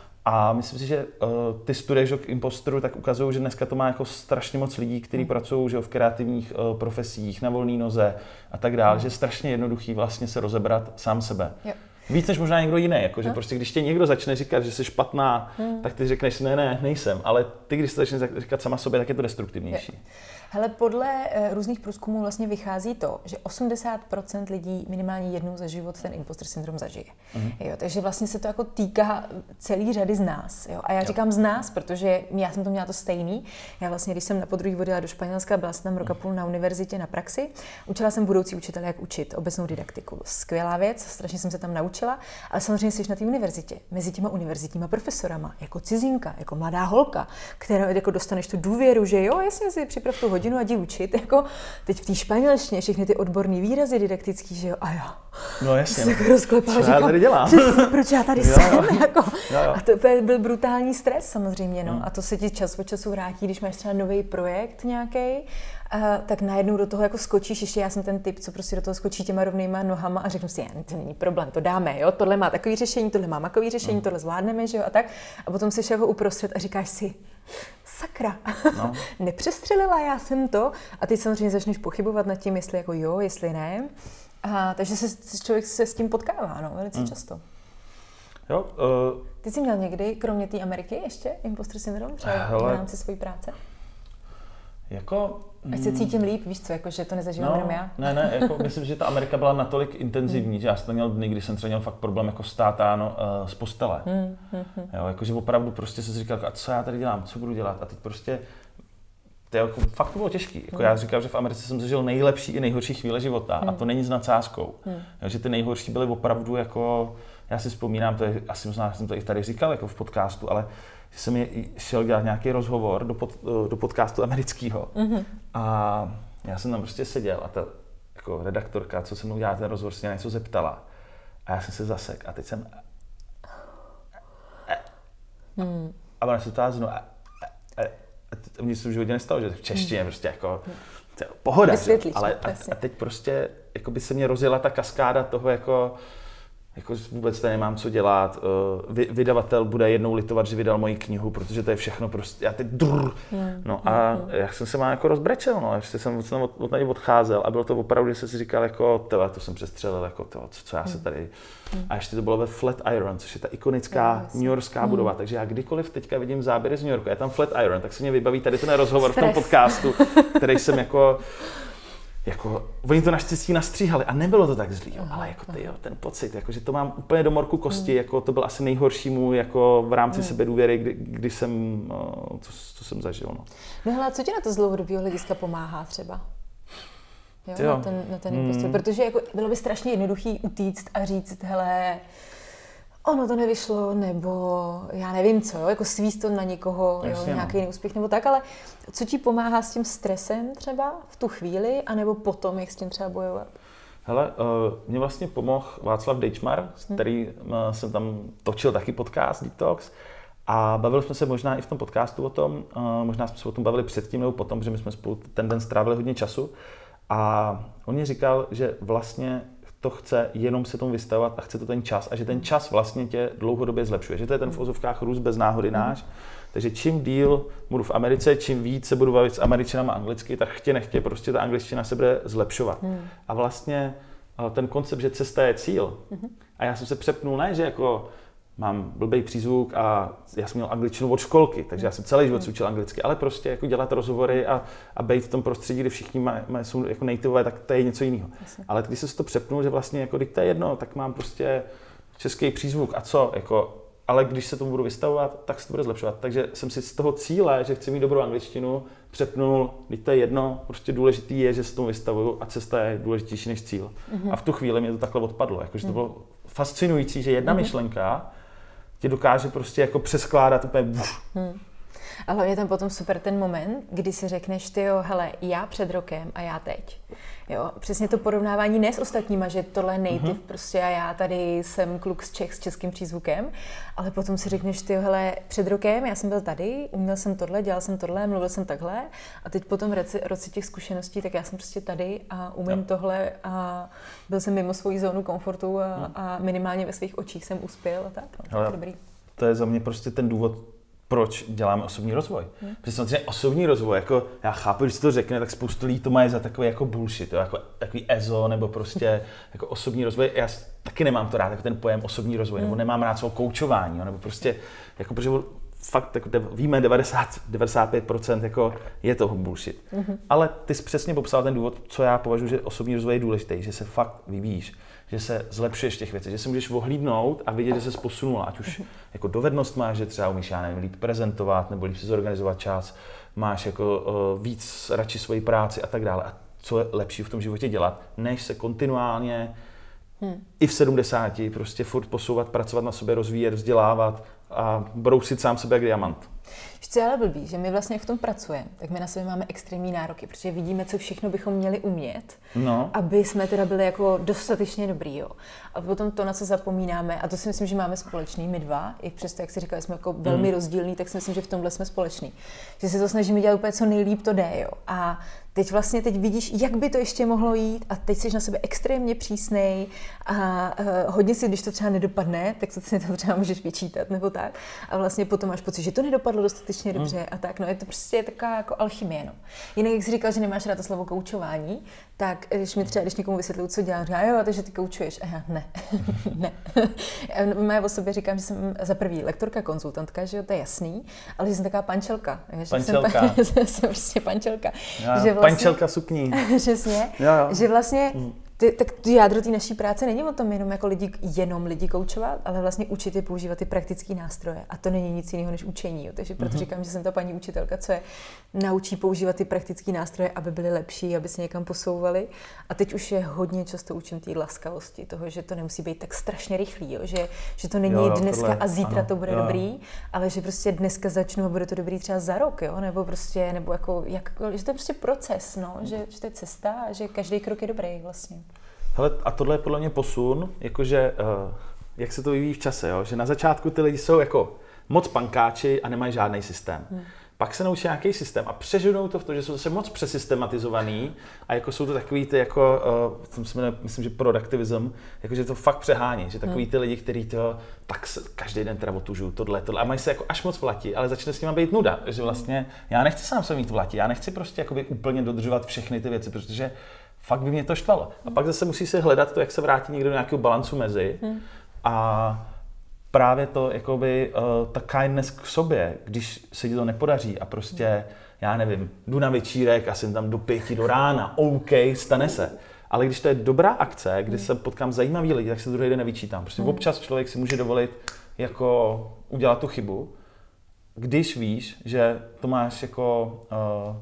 A myslím si, že uh, ty studie že, k imposteru tak ukazují, že dneska to má jako strašně moc lidí, kteří mm. pracují že, v kreativních uh, profesích, na volné noze a tak dále, mm. že je strašně jednoduchý vlastně se rozebrat sám sebe. Jo. Víc než možná někdo jiný, jako, že no. prostě když tě někdo začne říkat, že jsi špatná, mm. tak ty řekneš, ne, ne, nejsem, ale ty, když to začneš říkat sama sobě, tak je to destruktivnější. Jo. Hele, podle uh, různých průzkumů vlastně vychází to, že osmdesát procent lidí minimálně jednou za život ten imposter syndrom zažije. Mm-hmm. Jo, takže vlastně se to jako týká celý řady z nás. Jo? A já jo. říkám z nás, protože já jsem to měla to stejný. Já vlastně, když jsem na podruhé odjela do Španělska, byla jsem tam rok a půl na univerzitě na praxi, učila jsem budoucí učitele, jak učit obecnou didaktiku. Skvělá věc, strašně jsem se tam naučila, ale samozřejmě jsi na té univerzitě, mezi těma univerzitníma profesorama, jako cizinka, jako mladá holka, která jako dostaneš tu důvěru, že jo, jasně si připrav tu hodinu a jdi učit, jako teď v té španělštině, všechny ty odborné výrazy didaktický, že jo, a já. No jasně. Se rozklepala, říkám, já tady dělám? Proč já tady jo, jsem, jo. jako. Jo, jo. A to byl brutální stres samozřejmě, no. Hmm. A to se ti čas od času vrátí, když máš třeba nový projekt nějaký, tak najednou do toho jako skočíš, ještě já jsem ten typ, co prostě do toho skočí těma rovnýma nohama a řeknu si, to není problém, to dáme, jo, tohle má takový řešení, tohle má makový řešení, hmm. tohle zvládneme, že jo, a tak. A potom jsi jako uprostřed a říkáš si, sakra, no. nepřestřelila já jsem to a ty samozřejmě začneš pochybovat nad tím, jestli jako jo, jestli ne. A, takže se, člověk se s tím potkává, no, velice hmm. často. Jo, uh, Ty jsi měl někdy, kromě té Ameriky, ještě imposter syndrom, třeba hele, v rámci své práce? Jako... Ať se cítím líp, víš co, jako, že to nezažívám no, jenom já? Ne, ne, jako myslím, že ta Amerika byla natolik intenzivní, hmm. že já jsem měl dny, kdy jsem třeba měl fakt problém jako stát ráno uh, z postele. Hmm, hmm, hmm. Jo, jakože opravdu prostě jsem si říkal, a co já tady dělám, co budu dělat a teď prostě to je jako, fakt to bylo těžký. Jako hmm. Já říkám, že v Americe jsem zažil nejlepší i nejhorší chvíle života hmm. a to není s nadsázkou. Hmm. Jo, že ty nejhorší byly opravdu jako, já si vzpomínám, to je, asi možná jsem to i tady říkal jako v podcastu, ale že jsem je, šel dělat nějaký rozhovor do, pod, do podcastu amerického mm-hmm. a já jsem tam prostě seděl a ta jako redaktorka, co se mnou dělá ten rozhovor, se mě něco zeptala. A já jsem se zasek a teď jsem... Hmm. A ona se ptala znovu. A, a, a, a mně se v životě nestalo, že v češtině hmm. prostě jako... Pohoda, ale a, a teď prostě jako by se mě rozjela ta kaskáda toho jako... Jako vůbec tady nemám co dělat, Vy, vydavatel bude jednou litovat, že vydal moji knihu, protože to je všechno prostě, já teď drrr. No a jak jsem se má jako rozbrečel, no, ještě jsem od, od tady odcházel a bylo to opravdu, že jsem si říkal jako, tele, to jsem přestřelil, jako to, co, co já se tady, a ještě to bylo ve Flatiron, což je ta ikonická newyorská budova, takže já kdykoliv teďka vidím záběry z New Yorku, je tam Flatiron, tak se mě vybaví tady ten rozhovor Stres. v tom podcastu, který jsem jako, Jako, oni to naštěstí nastříhali a nebylo to tak zlý, jo, ale jako ty, jo, ten pocit, jako, že to mám úplně do morku kosti, mm. jako, to byl asi nejhorší můj jako, v rámci mm. sebedůvěry, kdy, kdy jsem, co, co jsem zažil. No, no hele, co ti na to z dlouhodobého hlediska pomáhá třeba? Jo, jo. Na ten, na ten mm. impostor, protože jako, bylo by strašně jednoduchý utíct a říct, hele, ono to nevyšlo, nebo já nevím co, jako svíst to na někoho, jo, nějaký no. neúspěch nebo tak, ale co ti pomáhá s tím stresem třeba v tu chvíli, anebo potom, jak s tím třeba bojovat? Hele, uh, mě vlastně pomohl Václav Dejčmar, s hmm. který uh, jsem tam točil taky podcast Detox a bavili jsme se možná i v tom podcastu o tom, uh, možná jsme se o tom bavili předtím nebo potom, protože my jsme spolu ten den strávili hodně času a on mi říkal, že vlastně to chce jenom se tomu vystavovat a chce to ten čas a že ten čas vlastně tě dlouhodobě zlepšuje, že to je ten v ozovkách růst bez náhody náš. Takže čím díl budu v Americe, čím víc se budu bavit s Američanama anglicky, tak chtě nechtě prostě ta angličtina se bude zlepšovat. Hmm. A vlastně ten koncept, že cesta je cíl. Hmm. A já jsem se přepnul, ne, že jako mám blbej přízvuk a já jsem měl angličtinu od školky, takže já jsem celý život učil anglicky, ale prostě jako dělat rozhovory a, a být v tom prostředí, kde všichni maj, maj, jsou jako nativeové, tak to je něco jiného. Ale když jsem se to přepnul, že vlastně jako když to je jedno, tak mám prostě český přízvuk a co, jako, ale když se tomu budu vystavovat, tak se to bude zlepšovat. Takže jsem si z toho cíle, že chci mít dobrou angličtinu, přepnul, když to je jedno, prostě důležitý je, že se tomu vystavuju a cesta je důležitější než cíl. Mm-hmm. A v tu chvíli mě to takhle odpadlo, jakože to bylo fascinující, že jedna mm-hmm. myšlenka tě dokáže prostě jako přeskládat úplně. Hmm. A hlavně tam potom super ten moment, kdy si řekneš, ty jo, hele, já před rokem a já teď. Jo, přesně to porovnávání ne s ostatníma, že tohle je native mm-hmm. prostě a já tady jsem kluk z Čech s českým přízvukem, ale potom si řekneš, ty jo, hele, před rokem já jsem byl tady, uměl jsem tohle, dělal jsem tohle, mluvil jsem takhle a teď potom roce, roce těch zkušeností, tak já jsem prostě tady a umím jo. tohle a byl jsem mimo svoji zónu komfortu a, no. a minimálně ve svých očích jsem uspěl a tak. No, hele, tak dobrý. To je za mě prostě ten důvod, proč děláme osobní rozvoj. Hmm. Protože samozřejmě osobní rozvoj, jako já chápu, když si to řekne, tak spoustu lidí to mají za takový jako bullshit, jo, jako takový ezo nebo prostě jako osobní rozvoj. Já taky nemám to rád, jako ten pojem osobní rozvoj, hmm. nebo nemám rád slovo koučování, jo, nebo prostě, jako protože fakt jako víme devadesát, devadesát pět procent jako je toho bullshit. Hmm. Ale ty jsi přesně popsal ten důvod, co já považuji, že osobní rozvoj je důležitý, že se fakt vyvíjíš, že se zlepšuješ těch věcí, že se můžeš ohlídnout a vidět, že se posunula, ať už jako dovednost máš, že třeba umíš, já nevím, líp prezentovat nebo líp si zorganizovat čas, máš jako uh, víc radši svoji práci a tak dále. A co je lepší v tom životě dělat, než se kontinuálně hmm. i v sedmdesáti prostě furt posouvat, pracovat na sobě, rozvíjet, vzdělávat a brousit sám sebe jak diamant. Co je ale blbý, že my vlastně v tom pracujeme, tak my na sebe máme extrémní nároky, protože vidíme, co všechno bychom měli umět, no. aby jsme teda byli jako dostatečně dobrý. Jo. A potom to, na co zapomínáme, a to si myslím, že máme společný my dva, i přesto, jak si říkali, jsme jako velmi mm. rozdílní, tak si myslím, že v tomhle jsme společný. Že se to snažíme dělat úplně co nejlíp to jde. Jo. A teď vlastně teď vidíš, jak by to ještě mohlo jít a teď jsi na sebe extrémně přísnej a uh, hodně si, když to třeba nedopadne, tak to si to třeba můžeš vyčítat nebo tak. A vlastně potom máš pocit, že to nedopadlo dostatečně dobře mm. a tak. No je to prostě taková jako alchymie. No. Jinak, jak jsi říkal, že nemáš rád to slovo koučování, tak když mi třeba, když někomu vysvětluju, co dělám, říká, jo, takže ty koučuješ. A já ne, ne. Já o sobě říkám, že jsem za prvý lektorka, konzultantka, že jo, to je jasný, ale že jsem taková pančelka. Pančelka. Jsem, jsem prostě pančelka. Já, že vlastně, pančelka sukní. Přesně, že vlastně ty, tak to jádro té naší práce není o tom jenom jako lidi, jenom lidi koučovat, ale vlastně učit je používat ty praktické nástroje. A to není nic jiného než učení. Jo. Takže proto mm-hmm. říkám, že jsem ta paní učitelka, co je naučí používat ty praktické nástroje, aby byly lepší, aby se někam posouvali. A teď už je hodně často učím té laskavosti, toho, že to nemusí být tak strašně rychlý, jo. Že, že to není jo, jo, dneska tohle, a zítra ano, to bude jo. dobrý, ale že prostě dneska začnu a bude to dobrý třeba za rok, jo, nebo prostě, nebo jako, jak, že to je prostě proces, no, že, že to je cesta a že každý krok je dobrý vlastně. Hele, a tohle je podle mě posun, jakože, uh, jak se to vyvíjí v čase, jo? Že na začátku ty lidi jsou jako moc pankáči a nemají žádný systém. Hmm. Pak se naučí nějaký systém a přeženou to v to, že jsou zase moc přesystematizovaný a jako jsou to takový ty jako, uh, jsem jmenuje, myslím, že productivism, jakože to fakt přehání, že takový ty lidi, kteří to tak každý den teda otužují, tohle, tohle a mají se jako až moc vlatí, ale začne s nimi být nuda, že vlastně já nechci sám se mít vlatí, já nechci prostě jakoby úplně dodržovat všechny ty věci, protože fakt by mě to štvalo. A pak zase musí se hledat to, jak se vrátí někdo do nějakého balancu mezi hmm. a právě to, jakoby, uh, ta kindness k sobě, když se ti to nepodaří a prostě, já nevím, jdu na večírek a jsem tam do pěti do rána, OK, stane se. Ale když to je dobrá akce, kdy se potkám zajímavý lidi, tak se druhý den nevyčítám. Prostě občas člověk si může dovolit jako udělat tu chybu, když víš, že to máš jako, uh,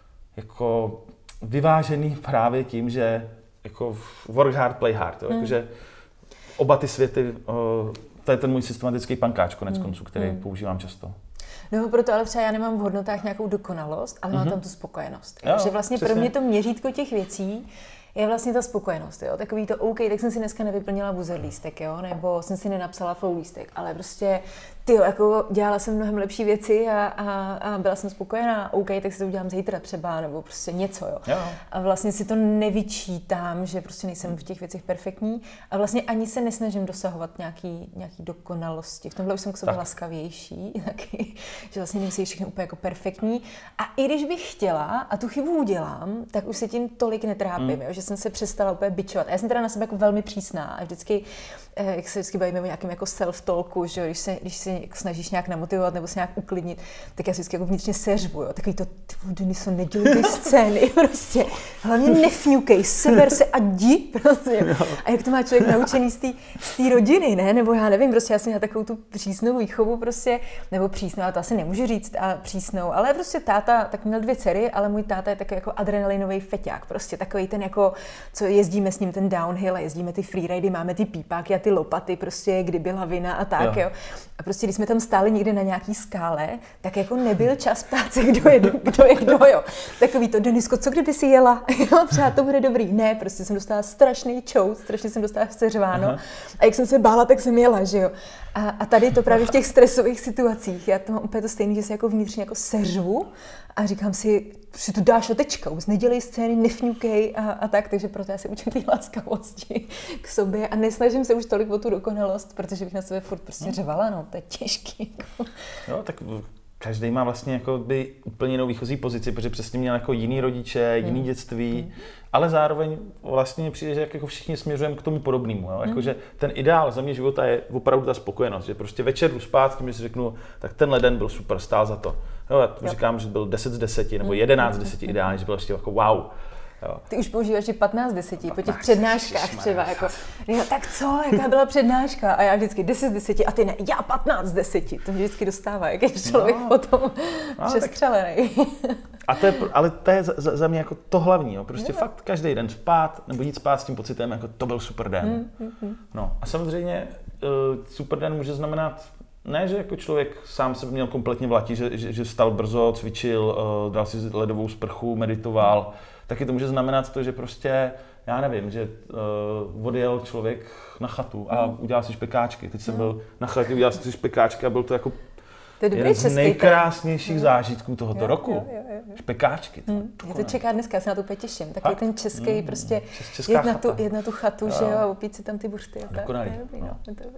jako vyvážený právě tím, že jako work hard, play hard. Jo? Jakože oba ty světy, uh, to je ten můj systematický pankáč konec hmm. konců, který hmm. používám často. No proto ale třeba já nemám v hodnotách nějakou dokonalost, ale mm-hmm. mám tam tu spokojenost. Jo, že vlastně přesně. pro mě to měřítko těch věcí je vlastně ta spokojenost, jo. Takový to OK, tak jsem si dneska nevyplnila buzzer lístek, jo, nebo jsem si nenapsala flow lístek, ale prostě tyjo, jako dělala jsem mnohem lepší věci a, a, a byla jsem spokojená, OK, tak si to udělám zítra třeba, nebo prostě něco, jo. jo. A vlastně si to nevyčítám, že prostě nejsem v těch věcech perfektní a vlastně ani se nesnažím dosahovat nějaký, nějaký dokonalosti. V tomhle už jsem k sobě tak. laskavější, taky, že vlastně nemusí všechno úplně jako perfektní. A i když bych chtěla a tu chybu udělám, tak už se tím tolik netrápím, mm. jo, že jsem se přestala úplně bičovat. A já jsem teda na sebe jako velmi přísná a vždycky, jak se vždycky bavíme o nějakém jako self-talku, že když se, když se snažíš nějak namotivovat nebo se nějak uklidnit, tak já si vždycky jako vnitřně seřvu, jo. Takový to, ty Deniso, nedělej ty scény, prostě. Hlavně nefňukej, seber se a jdi, prostě. A jak to má člověk naučený z té rodiny, ne? Nebo já nevím, prostě já jsem měla takovou tu přísnou výchovu, prostě, nebo přísnou, a to asi nemůžu říct, a přísnou, ale prostě táta, tak měl dvě dcery, ale můj táta je takový jako adrenalinový feťák, prostě takový ten jako, co jezdíme s ním ten downhill a jezdíme ty freeridy, máme ty pípáky a ty lopaty, prostě, kdy byla vina a tak, jo. jo. A prostě, když jsme tam stáli někde na nějaký skále, tak jako nebyl čas ptát se, kdo je kdo, je kdo jo. Takový to, Denisko, co kdyby si jela? Jo, třeba to bude dobrý. Ne, prostě jsem dostala strašný čout, strašně jsem dostala seřváno. Aha. A jak jsem se bála, tak jsem jela, že jo. A, a tady to právě v těch stresových situacích, já to mám úplně to stejné, že se jako vnitřně jako seřvu a říkám si, že to dáš a tečka, už nedělej scény, nefňukej a, a tak, takže proto já se učím té laskavosti k sobě a nesnažím se už tolik o tu dokonalost, protože bych na sebe furt prostě řevala, no, to je těžký. Jo, tak každý má vlastně jako by úplně jinou výchozí pozici, protože přesně měl jako jiný rodiče, jiný hmm. dětství, hmm. ale zároveň vlastně přijde, že jako všichni směřujeme k tomu podobnému. Jo? Jako, že ten ideál za mě života je opravdu ta spokojenost, že prostě večer jdu spát, tím, že si řeknu, tak tenhle den byl super, stál za to. Jo, já to říkám, že byl deset z deseti nebo jedenáct z deseti ideálně, že byl ještě jako wow. Jo. Ty už používáš i patnáct z deseti po těch přednáškách třeba, jako, jo, tak co, jaká byla přednáška? A já vždycky deset z deseti a ty ne, já patnáct z deseti. To mě vždycky dostává, jak je člověk no. potom no, přestřelený. A to je, ale to je za, za mě jako to hlavní, jo. Prostě jo. fakt každý den spát, nebo jít spát s tím pocitem, jako to byl super den. Mm, mm, mm. No a samozřejmě uh, super den může znamenat, ne, že jako člověk sám se měl kompletně vlatí, že, že, že vstal brzo, cvičil, uh, dal si ledovou sprchu, meditoval, mm. taky to může znamenat to, že prostě, já nevím, že uh, odjel člověk na chatu a mm. udělal si špekáčky. Teď jsem mm. byl na chatě, udělal si špekáčky a byl to jako to je jeden z nejkrásnějších ten. zážitků tohoto jo, roku. Jo, jo, jo. Špekáčky. To, mm. Mě to čeká dneska, já se na to úplně těším. Takový ten český, mm. prostě jet na, tu, jet na tu chatu, jo. že jo, a opít si tam ty buřty. Dokonalý. No.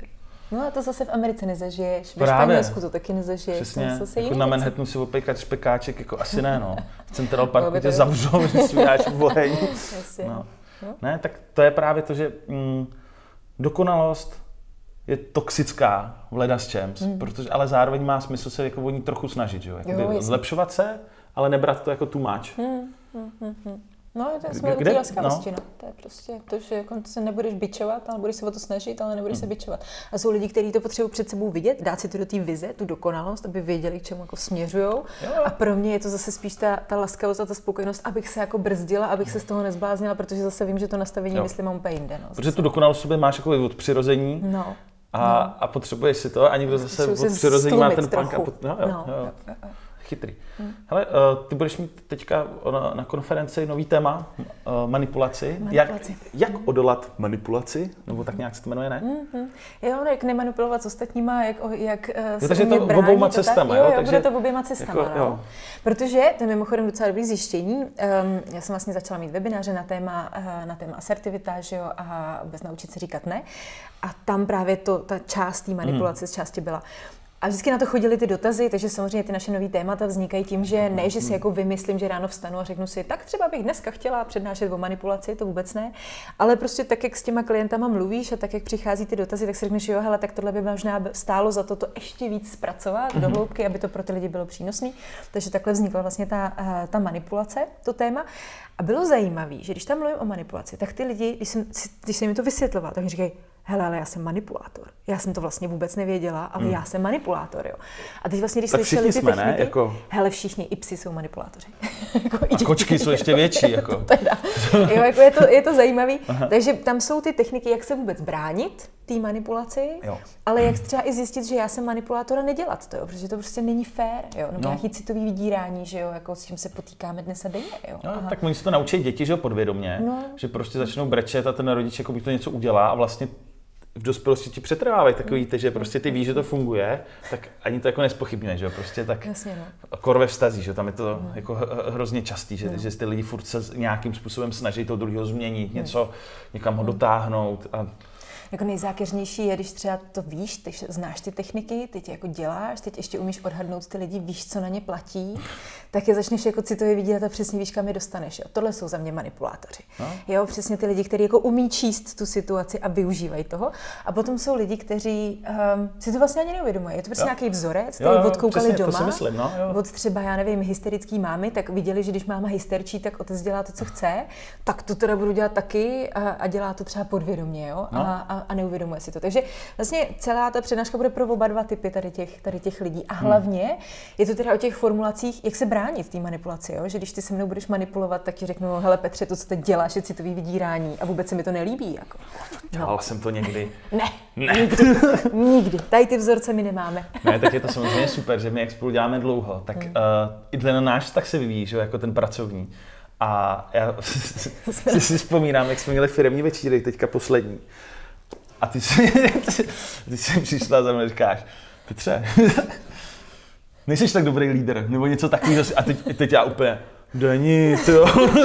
No a to zase v Americe nezažiješ, ve Španělsku to taky nezažiješ. Přesně, jako na Manhattanu si opěkat špekáček, jako asi ne, no. V Central Parku tě zavřou, že si uděláš oheň. No. Ne, tak to je právě to, že mm, dokonalost je toxická v ledasčems, mm. protože, ale zároveň má smysl se jako o ní trochu snažit, že jo? Jakoby jo zlepšovat se, ale nebrat to jako too much. Mm, mm, mm. No, to jsme u té laskavosti, no. no. To je prostě to, že jako se nebudeš bičovat, ale budeš se o to snažit, ale nebudeš hmm. se bičovat. A jsou lidi, kteří to potřebují před sebou vidět, dát si to do té vize, tu dokonalost, aby věděli, k čemu jako směřujou. A pro mě je to zase spíš ta, ta laskavost a ta spokojenost, abych se jako brzdila, abych se z toho nezbláznila, protože zase vím, že to nastavení jo. mysli mám úplně jinde. No, protože tu dokonalost sobě máš jako od přirození. No. A, no. a potřebuješ si to a někdo zase od přirození má ten punk. A pot... no, jo, no, jo. Jo, jo, jo. Chytrý. Hmm. Hele, uh, ty budeš mít teďka na, na konferenci nový téma, uh, manipulaci. manipulaci. Jak, jak odolat manipulaci? Nebo tak nějak se to jmenuje, ne? Mm-hmm. Jo, jak nemanipulovat s ostatníma, jak, jak uh, jo, takže to brání, oběma cestama, jo? Jo, jo, takže, bude to oběma cestama, jako, no. Protože, to je mimochodem docela dobrý zjištění, um, já jsem vlastně začala mít webináře na téma, uh, na téma asertivita, že jo, a vůbec naučit se říkat ne. A tam právě to, ta část té manipulace mm. z části byla. A vždycky na to chodily ty dotazy, takže samozřejmě ty naše nový témata vznikají tím, že ne, že si jako vymyslím, že ráno vstanu a řeknu si, tak třeba bych dneska chtěla přednášet o manipulaci, to vůbec ne, ale prostě tak, jak s těma klientama mluvíš a tak, jak přichází ty dotazy, tak si řekneš, jo, hele, tak tohle by možná stálo za to to ještě víc zpracovat do hloubky, aby to pro ty lidi bylo přínosné. Takže takhle vznikla vlastně ta, ta manipulace, to téma. A bylo zajímavé, že když tam mluvím o manipulaci, tak ty lidi, když jsem, když jsem jim to vysvětlovala, tak mi říkají, hele, ale já jsem manipulátor. Já jsem to vlastně vůbec nevěděla, ale hmm. já jsem manipulátor, jo. A teď vlastně, když tak slyšeli ty jsme, techniky, ne? Jako... hele, všichni, i psi jsou manipulátoři. jako a kočky jsou ještě větší, jako. teda. Jo, jako je to, je to zajímavý. Aha. Takže tam jsou ty techniky, jak se vůbec bránit té manipulaci, jo. ale jak třeba i zjistit, že já jsem manipulátor a nedělat to, jo, protože to prostě není fér, jo. Nebo no. nějaký citový vydírání, že jo, jako s čím se potýkáme dnes a denně, jo. No, tak oni se to naučí děti, že jo, podvědomě, no. že prostě začnou brečet a ten rodič jako by to něco udělá a vlastně v dospělosti ti přetrvávají takový ty, že prostě ty víš, že to funguje, tak ani to jako nespochybňuješ, že jo, prostě tak jasně, no. kor ve vztazích, že tam je to no. jako hrozně častý, že, no. že ty lidi furt se nějakým způsobem snaží toho druhého změnit, něco, někam ho dotáhnout a jako nejzákeřnější je, když třeba to víš, teď znáš ty techniky, teď jako děláš, teď ještě umíš odhadnout ty lidi, víš, co na ně platí, tak je začneš jako citově vidět a přesně víš, kam je dostaneš. Jo. Tohle jsou za mě manipulátoři. No. Jo, přesně ty lidi, kteří jako umí číst tu situaci a využívají toho. A potom jsou lidi, kteří um, si to vlastně ani neuvědomují. Je to prostě jo. nějaký vzorec, který jo, jo, odkoukali přesně, doma. To si myslím, no, jo. Od třeba, já nevím, hysterický mámy, tak viděli, že když máma hysterčí, tak otec dělá to, co chce, tak to teda budu dělat taky a, a dělá to třeba podvědomě, jo. No. A, a, a neuvědomuje si to. Takže vlastně celá ta přednáška bude pro oba dva typy tady těch, tady těch lidí. A hlavně hmm. je to teda o těch formulacích, jak se bránit té manipulaci, jo? Že když ty se mnou budeš manipulovat, tak ti řeknu, hele Petře, to, co teď děláš, je citový vydírání a vůbec se mi to nelíbí. Jako. Dělal no. jsem to někdy. Ne, ne. nikdy. nikdy. Tady ty vzorce my nemáme. Ne, tak je to samozřejmě super, že my jak spolu děláme dlouho, tak hmm. uh, i ten náš vztah se vyvíjí, že, jako ten pracovní. A já si, si vzpomínám, jak jsme měli firemní večírek, teďka poslední. A ty jsi, ty jsi přišla za mnou a říkáš, Petře, nejseš tak dobrý lídr, nebo něco takového. A teď, teď já úplně, Dani, to.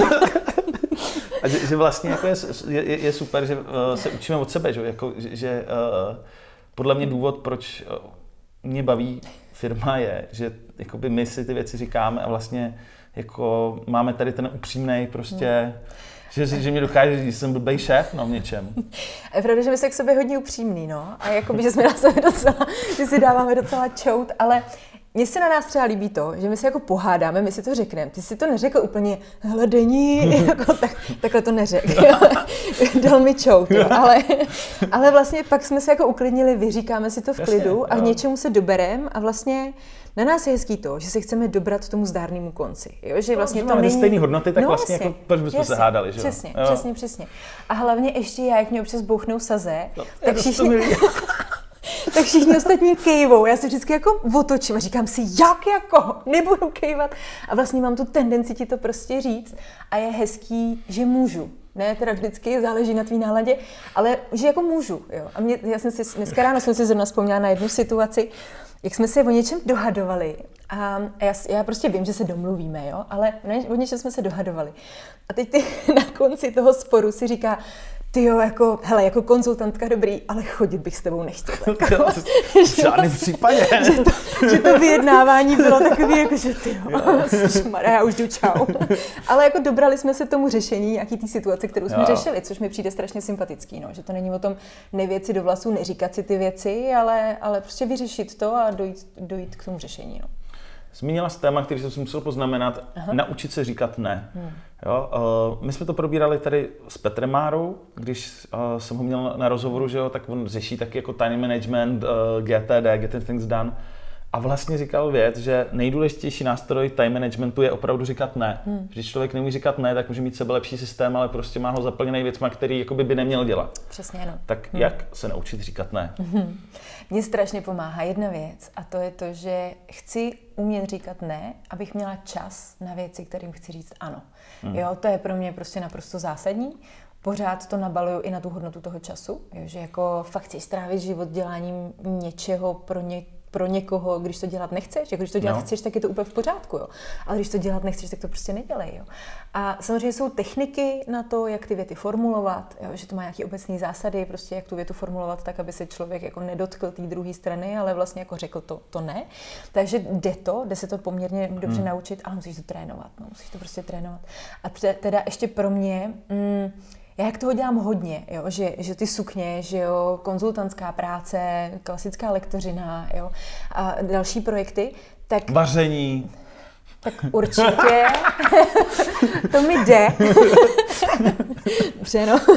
A že, že vlastně jako je, je, je super, že uh, se učíme od sebe, že, jako, že, že uh, podle mě důvod, proč uh, mě baví firma je, že jakoby my si ty věci říkáme a vlastně jako máme tady ten upřímnej prostě, Že, že mě dokáže, že jsem blbej šéf, no, v něčem. A je pravda, že my jsme k sobě hodně upřímní, no. A jakoby, že jsme na sebe docela, že si dáváme docela čout, ale mně se na nás třeba líbí to, že my si jako pohádáme, my si to řekneme. Ty si to neřekl úplně, hele Deni, jako tak, takhle to neřekl. Dal mi čout, jo. Ale, ale vlastně pak jsme se jako uklidnili, vyříkáme si to v klidu Jasně, a k něčemu se doberem a vlastně na nás je hezký to, že se chceme dobrat tomu zdárnému konci. Jo? Že vlastně no, to máme není... stejné hodnoty, tak no, vlastně jasně, jako, proč bychom jasně, se hádali, že Přesně, jo? přesně, přesně. A hlavně ještě já, jak mě občas bouchnou saze, no, tak všichni... tak všichni ostatní kejvou. Já se vždycky jako otočím a říkám si, jak jako, nebudu kejvat. A vlastně mám tu tendenci ti to prostě říct a je hezký, že můžu. Ne, teda vždycky záleží na tvý náladě, ale že jako můžu. Jo. A mě, já jsem si, dneska ráno jsem si zrovna vzpomněla na jednu situaci, jak jsme se o něčem dohadovali. A já, já prostě vím, že se domluvíme, jo, ale ne, o něčem jsme se dohadovali. A teď ty na konci toho sporu si říká, ty jo, jako, hele, jako konzultantka dobrý, ale chodit bych s tebou nechtěla. Jako, v žádném případě. Že to, že to vyjednávání bylo takový, jako, že ty jo, šmarja, já už jdu, čau. Ale jako dobrali jsme se tomu řešení, nějaký té situace, kterou jsme jo. řešili, což mi přijde strašně sympatický, no, že to není o tom nevěci do vlasů, neříkat si ty věci, ale, ale prostě vyřešit to a dojít, dojít k tomu řešení, no. Zmínila jsi téma, který jsem si musel poznamenat, Aha. naučit se říkat ne. Hmm. Jo, uh, my jsme to probírali tady s Petrem Márou, když uh, jsem ho měl na rozhovoru, že jo, tak on řeší taky jako time management, uh, G T D, Getting Things Done. A vlastně říkal věc, že nejdůležitější nástroj time managementu je opravdu říkat ne. Hmm. Když člověk neumí říkat ne, tak může mít sebelepší systém, ale prostě má ho zaplněný věcma, který jakoby by neměl dělat. Přesně, no. Tak hmm. jak se naučit říkat ne? Hmm. Mně strašně pomáhá jedna věc a to je to, že chci umět říkat ne, abych měla čas na věci, kterým chci říct ano. Hmm. Jo, to je pro mě prostě naprosto zásadní. Pořád to nabaluju i na tu hodnotu toho času, jo, že jako fakt chci strávit život děláním něčeho pro ně, pro někoho, když to dělat nechceš. Jako když to dělat no. chceš, tak je to úplně v pořádku. Jo. Ale když to dělat nechceš, tak to prostě nedělej. Jo. A samozřejmě jsou techniky na to, jak ty věty formulovat, jo, že to má nějaké obecné zásady, prostě jak tu větu formulovat tak, aby se člověk jako nedotkl té druhé strany, ale vlastně jako řekl to, to ne. Takže jde to, jde se to poměrně dobře hmm. naučit, ale musíš to trénovat. No, musíš to prostě trénovat. A teda ještě pro mě... Mm, Já jak toho dělám hodně, jo? Že, že ty sukně, že jo, konzultantská práce, klasická lektořina, jo, a další projekty, tak... Vaření. Tak určitě. To mi jde. Dobře, no.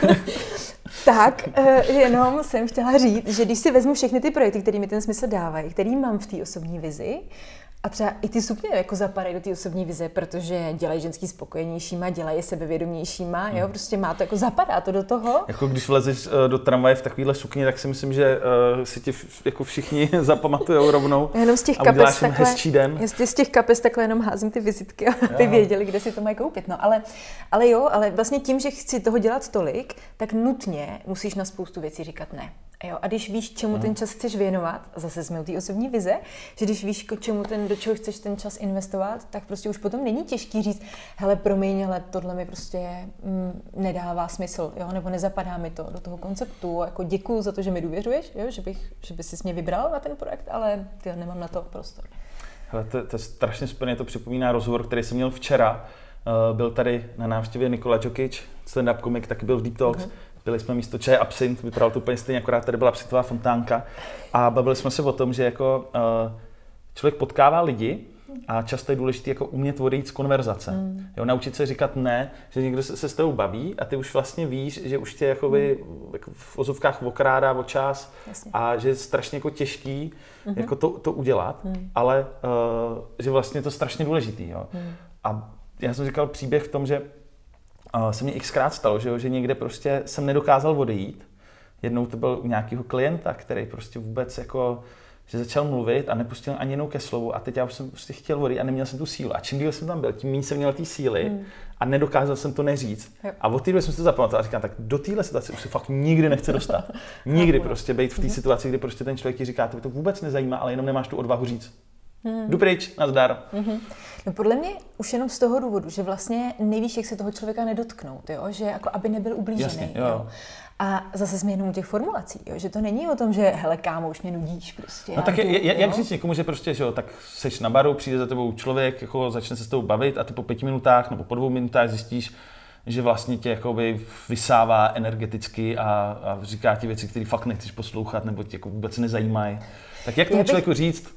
Tak, jenom jsem chtěla říct, že když si vezmu všechny ty projekty, které mi ten smysl dávají, který mám v té osobní vizi, a třeba i ty sukně jako zapadají do té osobní vize, protože dělají ženský spokojenějšíma, dělají sebevědomějšíma, jo, prostě má to jako zapadá to do toho. Jako když vlezeš do tramvaje v takovýhle sukni, tak si myslím, že uh, si ti jako všichni zapamatujou rovnou. Jenom z těch a kapes takhle, hezčí den. Jestli z těch kapes takhle jenom házím ty vizitky a ty věděli, kde si to mají koupit. No, ale, ale jo, ale vlastně tím, že chci toho dělat tolik, tak nutně musíš na spoustu věcí říkat ne. Jo, a když víš, čemu ten čas chceš věnovat, zase jsme u té osobní vize, že když víš, čemu ten, do čeho chceš ten čas investovat, tak prostě už potom není těžký říct, hele, promiň, ale tohle mi prostě mm, nedává smysl, jo, nebo nezapadá mi to do toho konceptu, jako děkuju za to, že mi důvěřuješ, jo, že bych, že bys si mě vybral na ten projekt, ale ty nemám na to prostor. Hele, to, to je strašně správně, to připomíná rozhovor, který jsem měl včera. Uh, byl tady na návštěvě Nikola Jokic, stand-up komik, taky byl v Deep Talks. Uh-huh. Byli jsme místo čaje absint, vypadalo to úplně stejně, akorát tady byla absintová fontánka. A bavili jsme se o tom, že jako uh, člověk potkává lidi a často je důležité jako umět odejít z konverzace. Mm. Jo, naučit se říkat ne, že někdo se, se s tebou baví a ty už vlastně víš, že už tě jakoby, mm. jako v ozovkách okrádá o čas. Jasně. A že je strašně jako těžký mm-hmm. jako to, to udělat, mm. ale uh, že vlastně je to strašně důležitý. Jo. Mm. A já jsem říkal příběh v tom, že Uh, se mě xkrát stalo, že, jo, že někde prostě jsem nedokázal odejít. Jednou to byl u nějakého klienta, který prostě vůbec jako, že začal mluvit a nepustil ani jednou ke slovu a teď já už jsem prostě chtěl odejít a neměl jsem tu sílu. A čím díl jsem tam byl, tím méně jsem měl té síly hmm. a nedokázal jsem to neříct. Jo. A od té doby jsem si to zapamatoval a říkám, tak do téhle situace už se fakt nikdy nechce dostat. Nikdy prostě být v té situaci, kdy prostě ten člověk ti říká, to by to vůbec nezajímá, ale jenom nemáš tu odvahu říct. Hmm. Jdu pryč, nazdar. Mm-hmm. No podle mě už jenom z toho důvodu, že vlastně nevíš, jak se toho člověka nedotknout, jo? Že jako aby nebyl ublížený. Jasně, jo. Jo? A zase jsme jenom u těch formulací, jo? Že to není o tom, že hele kámo, už mě nudíš prostě. No tak je, je, jak říct někomu, že prostě, že jo, tak seš na baru, přijde za tebou člověk, jako začne se s tebou bavit a ty po pěti minutách nebo po dvou minutách zjistíš, že vlastně tě jakoby vysává energeticky a, a říká ti věci, které fakt nechceš poslouchat nebo tě jako vůbec nezajímají. Tak jak tomu bych... člověku říct,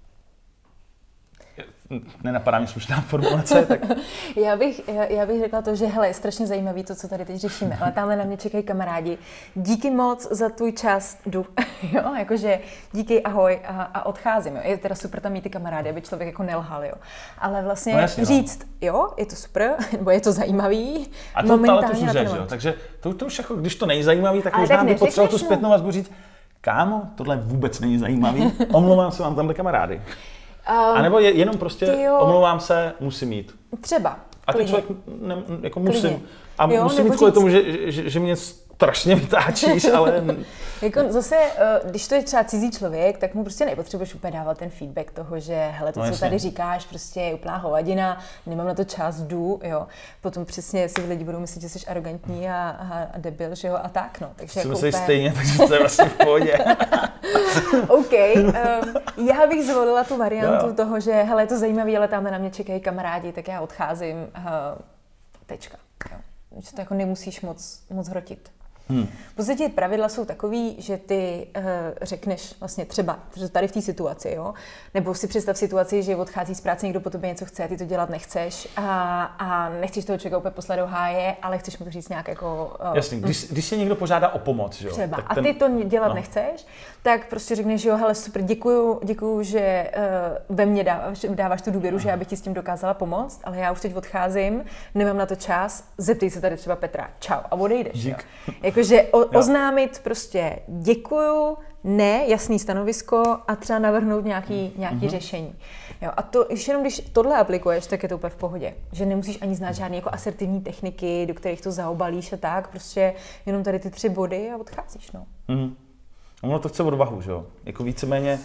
nenapadá mě slušná formulace, tak... já, bych, já, já bych řekla to, že hele, je strašně zajímavý to, co tady teď řešíme, ale tamhle na mě čekají kamarádi. Díky moc za tvůj čas, jdu. Jo, jakože díky, ahoj a, a odcházím. Jo. Je teda super tam mít ty kamarády, aby člověk jako nelhal, jo. Ale vlastně no jasně, říct, no. jo, je to super, nebo je to zajímavý. A to ale to už říct, jo. Takže to, to už jako, když to není zajímavý, tak ale možná by potřeboval tu zpětnou vazbu říct, kámo, tohle vůbec není zajímavý, omlouvám se vám tamhle kamarády. Um, a nebo je, jenom prostě tyjo, omlouvám se, musím jít. Třeba. A ten člověk ne, jako musím. Klidně. A jo, musím jít kvůli tomu, že, že, že mě strašně vytáčíš, ale... jako zase, když to je třeba cizí člověk, tak mu prostě nepotřebuješ úplně dávat ten feedback toho, že hele, to, no, co tady říkáš, prostě je úplná hovadina, nemám na to čas, jdu, jo. Potom přesně si lidi budou myslet, že jsi arrogantní a, a debil, že jo, a tak, no. Takže jako úplně... stejně, takže to je vlastně v pohodě. OK, um, já bych zvolila tu variantu no. toho, že hele, je to zajímavý, ale tam na mě čekají kamarádi, tak já odcházím, uh, tečka, jo. Že to jako nemusíš moc, moc hrotit. Hmm. V podstatě pravidla jsou takový, že ty uh, řekneš vlastně třeba, že tady v té situaci, jo, nebo si představ situaci, že odchází z práce, někdo po tobě něco chce, ty to dělat nechceš a, a nechceš toho člověka úplně poslat do háje, ale chceš mu to říct nějak jako... Uh, Jasně, když, když se někdo požádá o pomoc, že jo. Třeba, tak a ten, ty to dělat no. nechceš, tak prostě řekneš, jo, hele, super, děkuju, děkuju, že uh, ve mně dáváš, dáváš tu důvěru, že já bych ti s tím dokázala pomoct, ale já už teď odcházím, nemám na to čas, zeptej se tady třeba Petra, čau, a odejdeš. Jo. Jakože o, oznámit prostě děkuju, ne, jasný stanovisko a třeba navrhnout nějaký, nějaký mm-hmm. řešení. Jo, a to, když jenom když tohle aplikuješ, tak je to úplně v pohodě. Že nemusíš ani znát žádné jako asertivní techniky, do kterých to zaobalíš a tak, prostě jenom tady ty tři body a odcházíš, no. Mm. Ono to chce odvahu, že jo? Jako víceméně,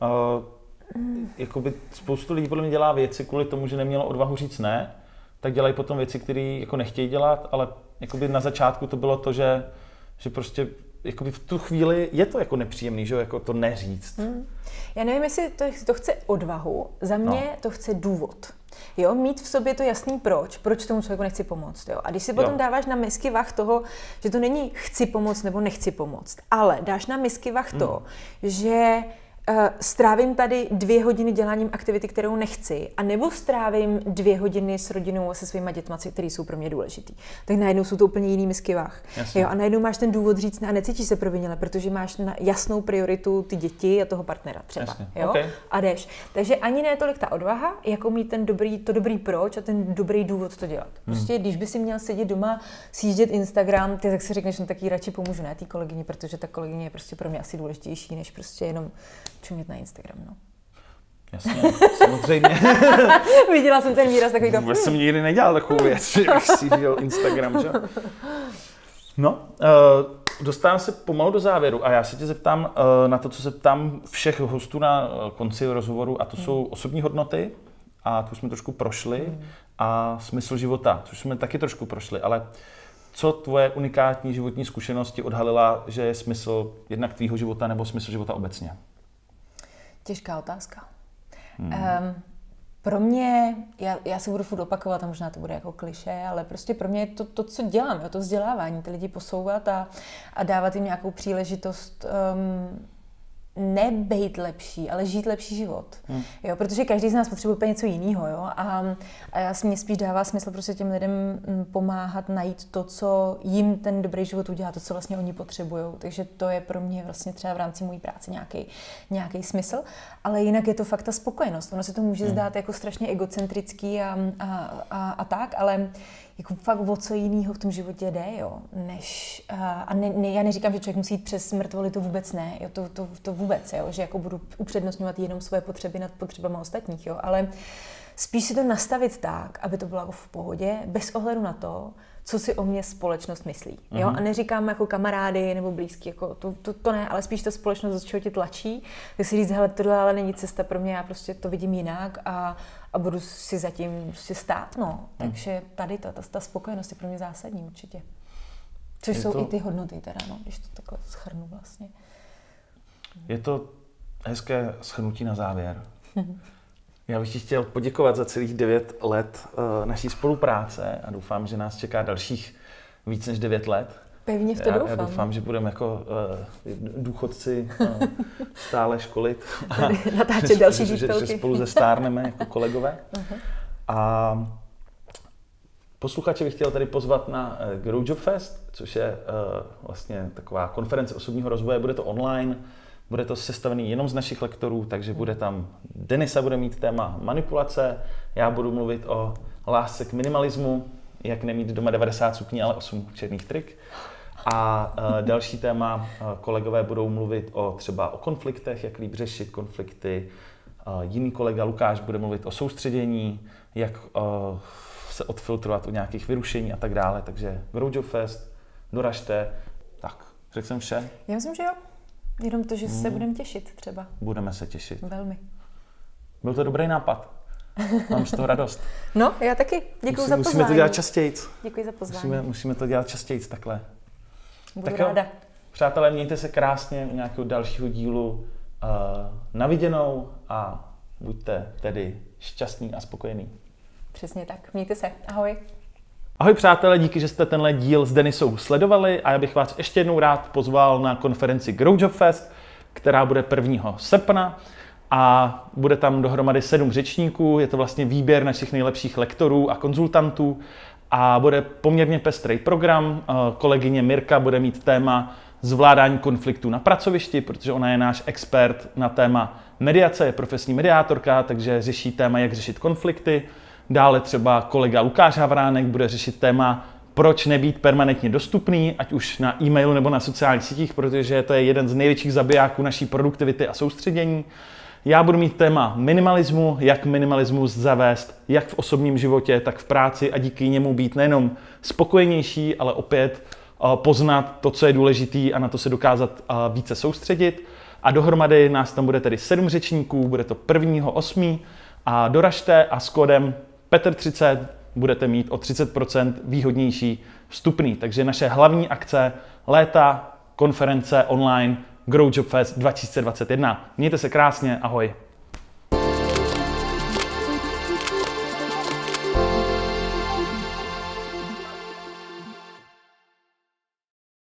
uh, mm. jakoby spoustu lidí podle mě dělá věci kvůli tomu, že nemělo odvahu říct ne, tak dělají potom věci, které jako nechtějí dělat, ale jakoby na začátku to bylo to, že, že prostě jakoby v tu chvíli je to jako nepříjemný, že jo, jako to neříct. Hmm. Já nevím, jestli to, to chce odvahu, za mě no. to chce důvod. Jo, mít v sobě to jasný proč, proč tomu člověku nechci pomoct. Jo? A když si potom jo. dáváš na misky vah toho, že to není chci pomoct nebo nechci pomoct, ale dáš na misky vah hmm. to, že Uh, strávím tady dvě hodiny děláním aktivity, kterou nechci, a nebo strávím dvě hodiny s rodinou a se svýma dětma, které jsou pro mě důležitý. Tak najednou jsou to úplně jiný misky vah. Jo, a najednou máš ten důvod říct a necítíš se provinile, protože máš na jasnou prioritu ty děti a toho partnera třeba. Jo? Okay. A jdeš. Takže ani ne tolik ta odvaha, jako mít ten dobrý, to dobrý proč a ten dobrý důvod to dělat. Prostě hmm. když by si měl sedět doma, sjíždět Instagram, ty tak si řekneš, no taky radši pomůžu ne té kolegyni, protože ta kolegyně je prostě pro mě asi důležitější, než prostě jenom čumět na Instagram, no. Jasně, samozřejmě. Viděla jsem ten výraz takový to... Vůbec jsem nikdy nedělal takovou věc, že bych si žil Instagram, že? No, uh, dostávám se pomalu do závěru a já se tě zeptám uh, na to, co se ptám všech hostů na konci rozhovoru, a to hmm. jsou osobní hodnoty, a tu jsme trošku prošli, hmm. a smysl života, což jsme taky trošku prošli, ale co tvoje unikátní životní zkušenosti odhalila, že je smysl jednak tvýho života nebo smysl života obecně? Těžká otázka. Hmm. Um, pro mě, já, já se budu furt opakovat, a možná to bude jako klišé, ale prostě pro mě je to, to co dělám, jo, to vzdělávání, ty lidi posouvat a, a dávat jim nějakou příležitost um, ne být lepší, ale žít lepší život. Hmm. Jo, protože každý z nás potřebuje úplně něco jiného. Jo? A, a já si mě spíš dává smysl prostě těm lidem pomáhat najít to, co jim ten dobrý život udělá, to, co vlastně oni potřebují. Takže to je pro mě vlastně třeba v rámci mojí práce nějaký, nějaký smysl. Ale jinak je to fakt ta spokojenost. Ono se to může hmm. zdát jako strašně egocentrický a, a, a, a tak, ale jako fakt o co jiného v tom životě jde, jo, než, a, a ne, ne, já neříkám, že člověk musí jít přes mrtvoly, to vůbec ne, jo, to, to, to vůbec, jo, že jako budu upřednostňovat jenom svoje potřeby nad potřebama ostatních, jo, ale spíš si to nastavit tak, aby to bylo jako v pohodě, bez ohledu na to, co si o mě společnost myslí, jo, a neříkám jako kamarády nebo blízký, jako to, to, to ne, ale spíš ta společnost, z čeho tě tlačí, tak si říct, hele, tohle ale není cesta pro mě, já prostě to vidím jinak a a budu si zatím prostě stát, no. Takže tady ta, ta, ta spokojenost je pro mě zásadní určitě. Což je jsou to... i ty hodnoty teda, no, když to takhle shrnu vlastně. Je to hezké shrnutí na závěr. Já bych ti chtěl poděkovat za celých devět let uh, naší spolupráce a doufám, že nás čeká dalších víc než devět let. Pevně v to já, doufám. Já doufám, že budeme jako uh, důchodci uh, stále školit. Natáčet další že, že, že spolu zestárneme jako kolegové. Uh-huh. A posluchače bych chtěl tady pozvat na uh, Grow Job Fest, což je uh, vlastně taková konference osobního rozvoje. Bude to online, bude to sestavený jenom z našich lektorů, takže bude tam, Denisa bude mít téma manipulace, já budu mluvit o lásce k minimalismu, jak nemít doma devadesát sukní, ale osm černých trik. A uh, další téma, uh, kolegové budou mluvit o třeba o konfliktech, jak líp řešit konflikty. Uh, jiný kolega Lukáš bude mluvit o soustředění, jak uh, se odfiltrovat od nějakých vyrušení a tak dále. Takže Grow Job Fest, doražte. Tak, řekl jsem vše? Já myslím, že jo. Jenom to, že se hmm. budeme těšit třeba. Budeme se těšit. Velmi. Byl to dobrý nápad. Mám z toho radost. No, já taky. Děkuji Musí, za pozvání. Musíme to dělat častěji. Děkuji za pozvání. Musíme, musíme to dělat častěji takhle. Budu tak ráda. Jo, přátelé, mějte se krásně u nějakého dalšího dílu. Uh, na viděnou a buďte tedy šťastní a spokojení. Přesně tak. Mějte se. Ahoj. Ahoj přátelé, díky, že jste tenhle díl s Denisou sledovali a já bych vás ještě jednou rád pozval na konferenci Grow Job Fest, která bude prvního srpna a bude tam dohromady sedm řečníků, je to vlastně výběr našich nejlepších lektorů a konzultantů a bude poměrně pestrý program. Kolegyně Mirka bude mít téma zvládání konfliktů na pracovišti, protože ona je náš expert na téma mediace, je profesní mediátorka, takže řeší téma, jak řešit konflikty. Dále třeba kolega Lukáš Havránek bude řešit téma, proč nebýt permanentně dostupný, ať už na e-mailu nebo na sociálních sítích, protože to je jeden z největších zabijáků naší produktivity a soustředění. Já budu mít téma minimalismu, jak minimalismus zavést, jak v osobním životě, tak v práci a díky němu být nejenom spokojenější, ale opět poznat to, co je důležitý a na to se dokázat více soustředit. A dohromady nás tam bude tedy sedm řečníků, bude to prvního osmého a doražte a s kódem Petr třicet budete mít o třicet procent výhodnější vstupný. Takže naše hlavní akce léta konference online Grow Job Fest dva tisíce dvacet jedna. Mějte se krásně, ahoj.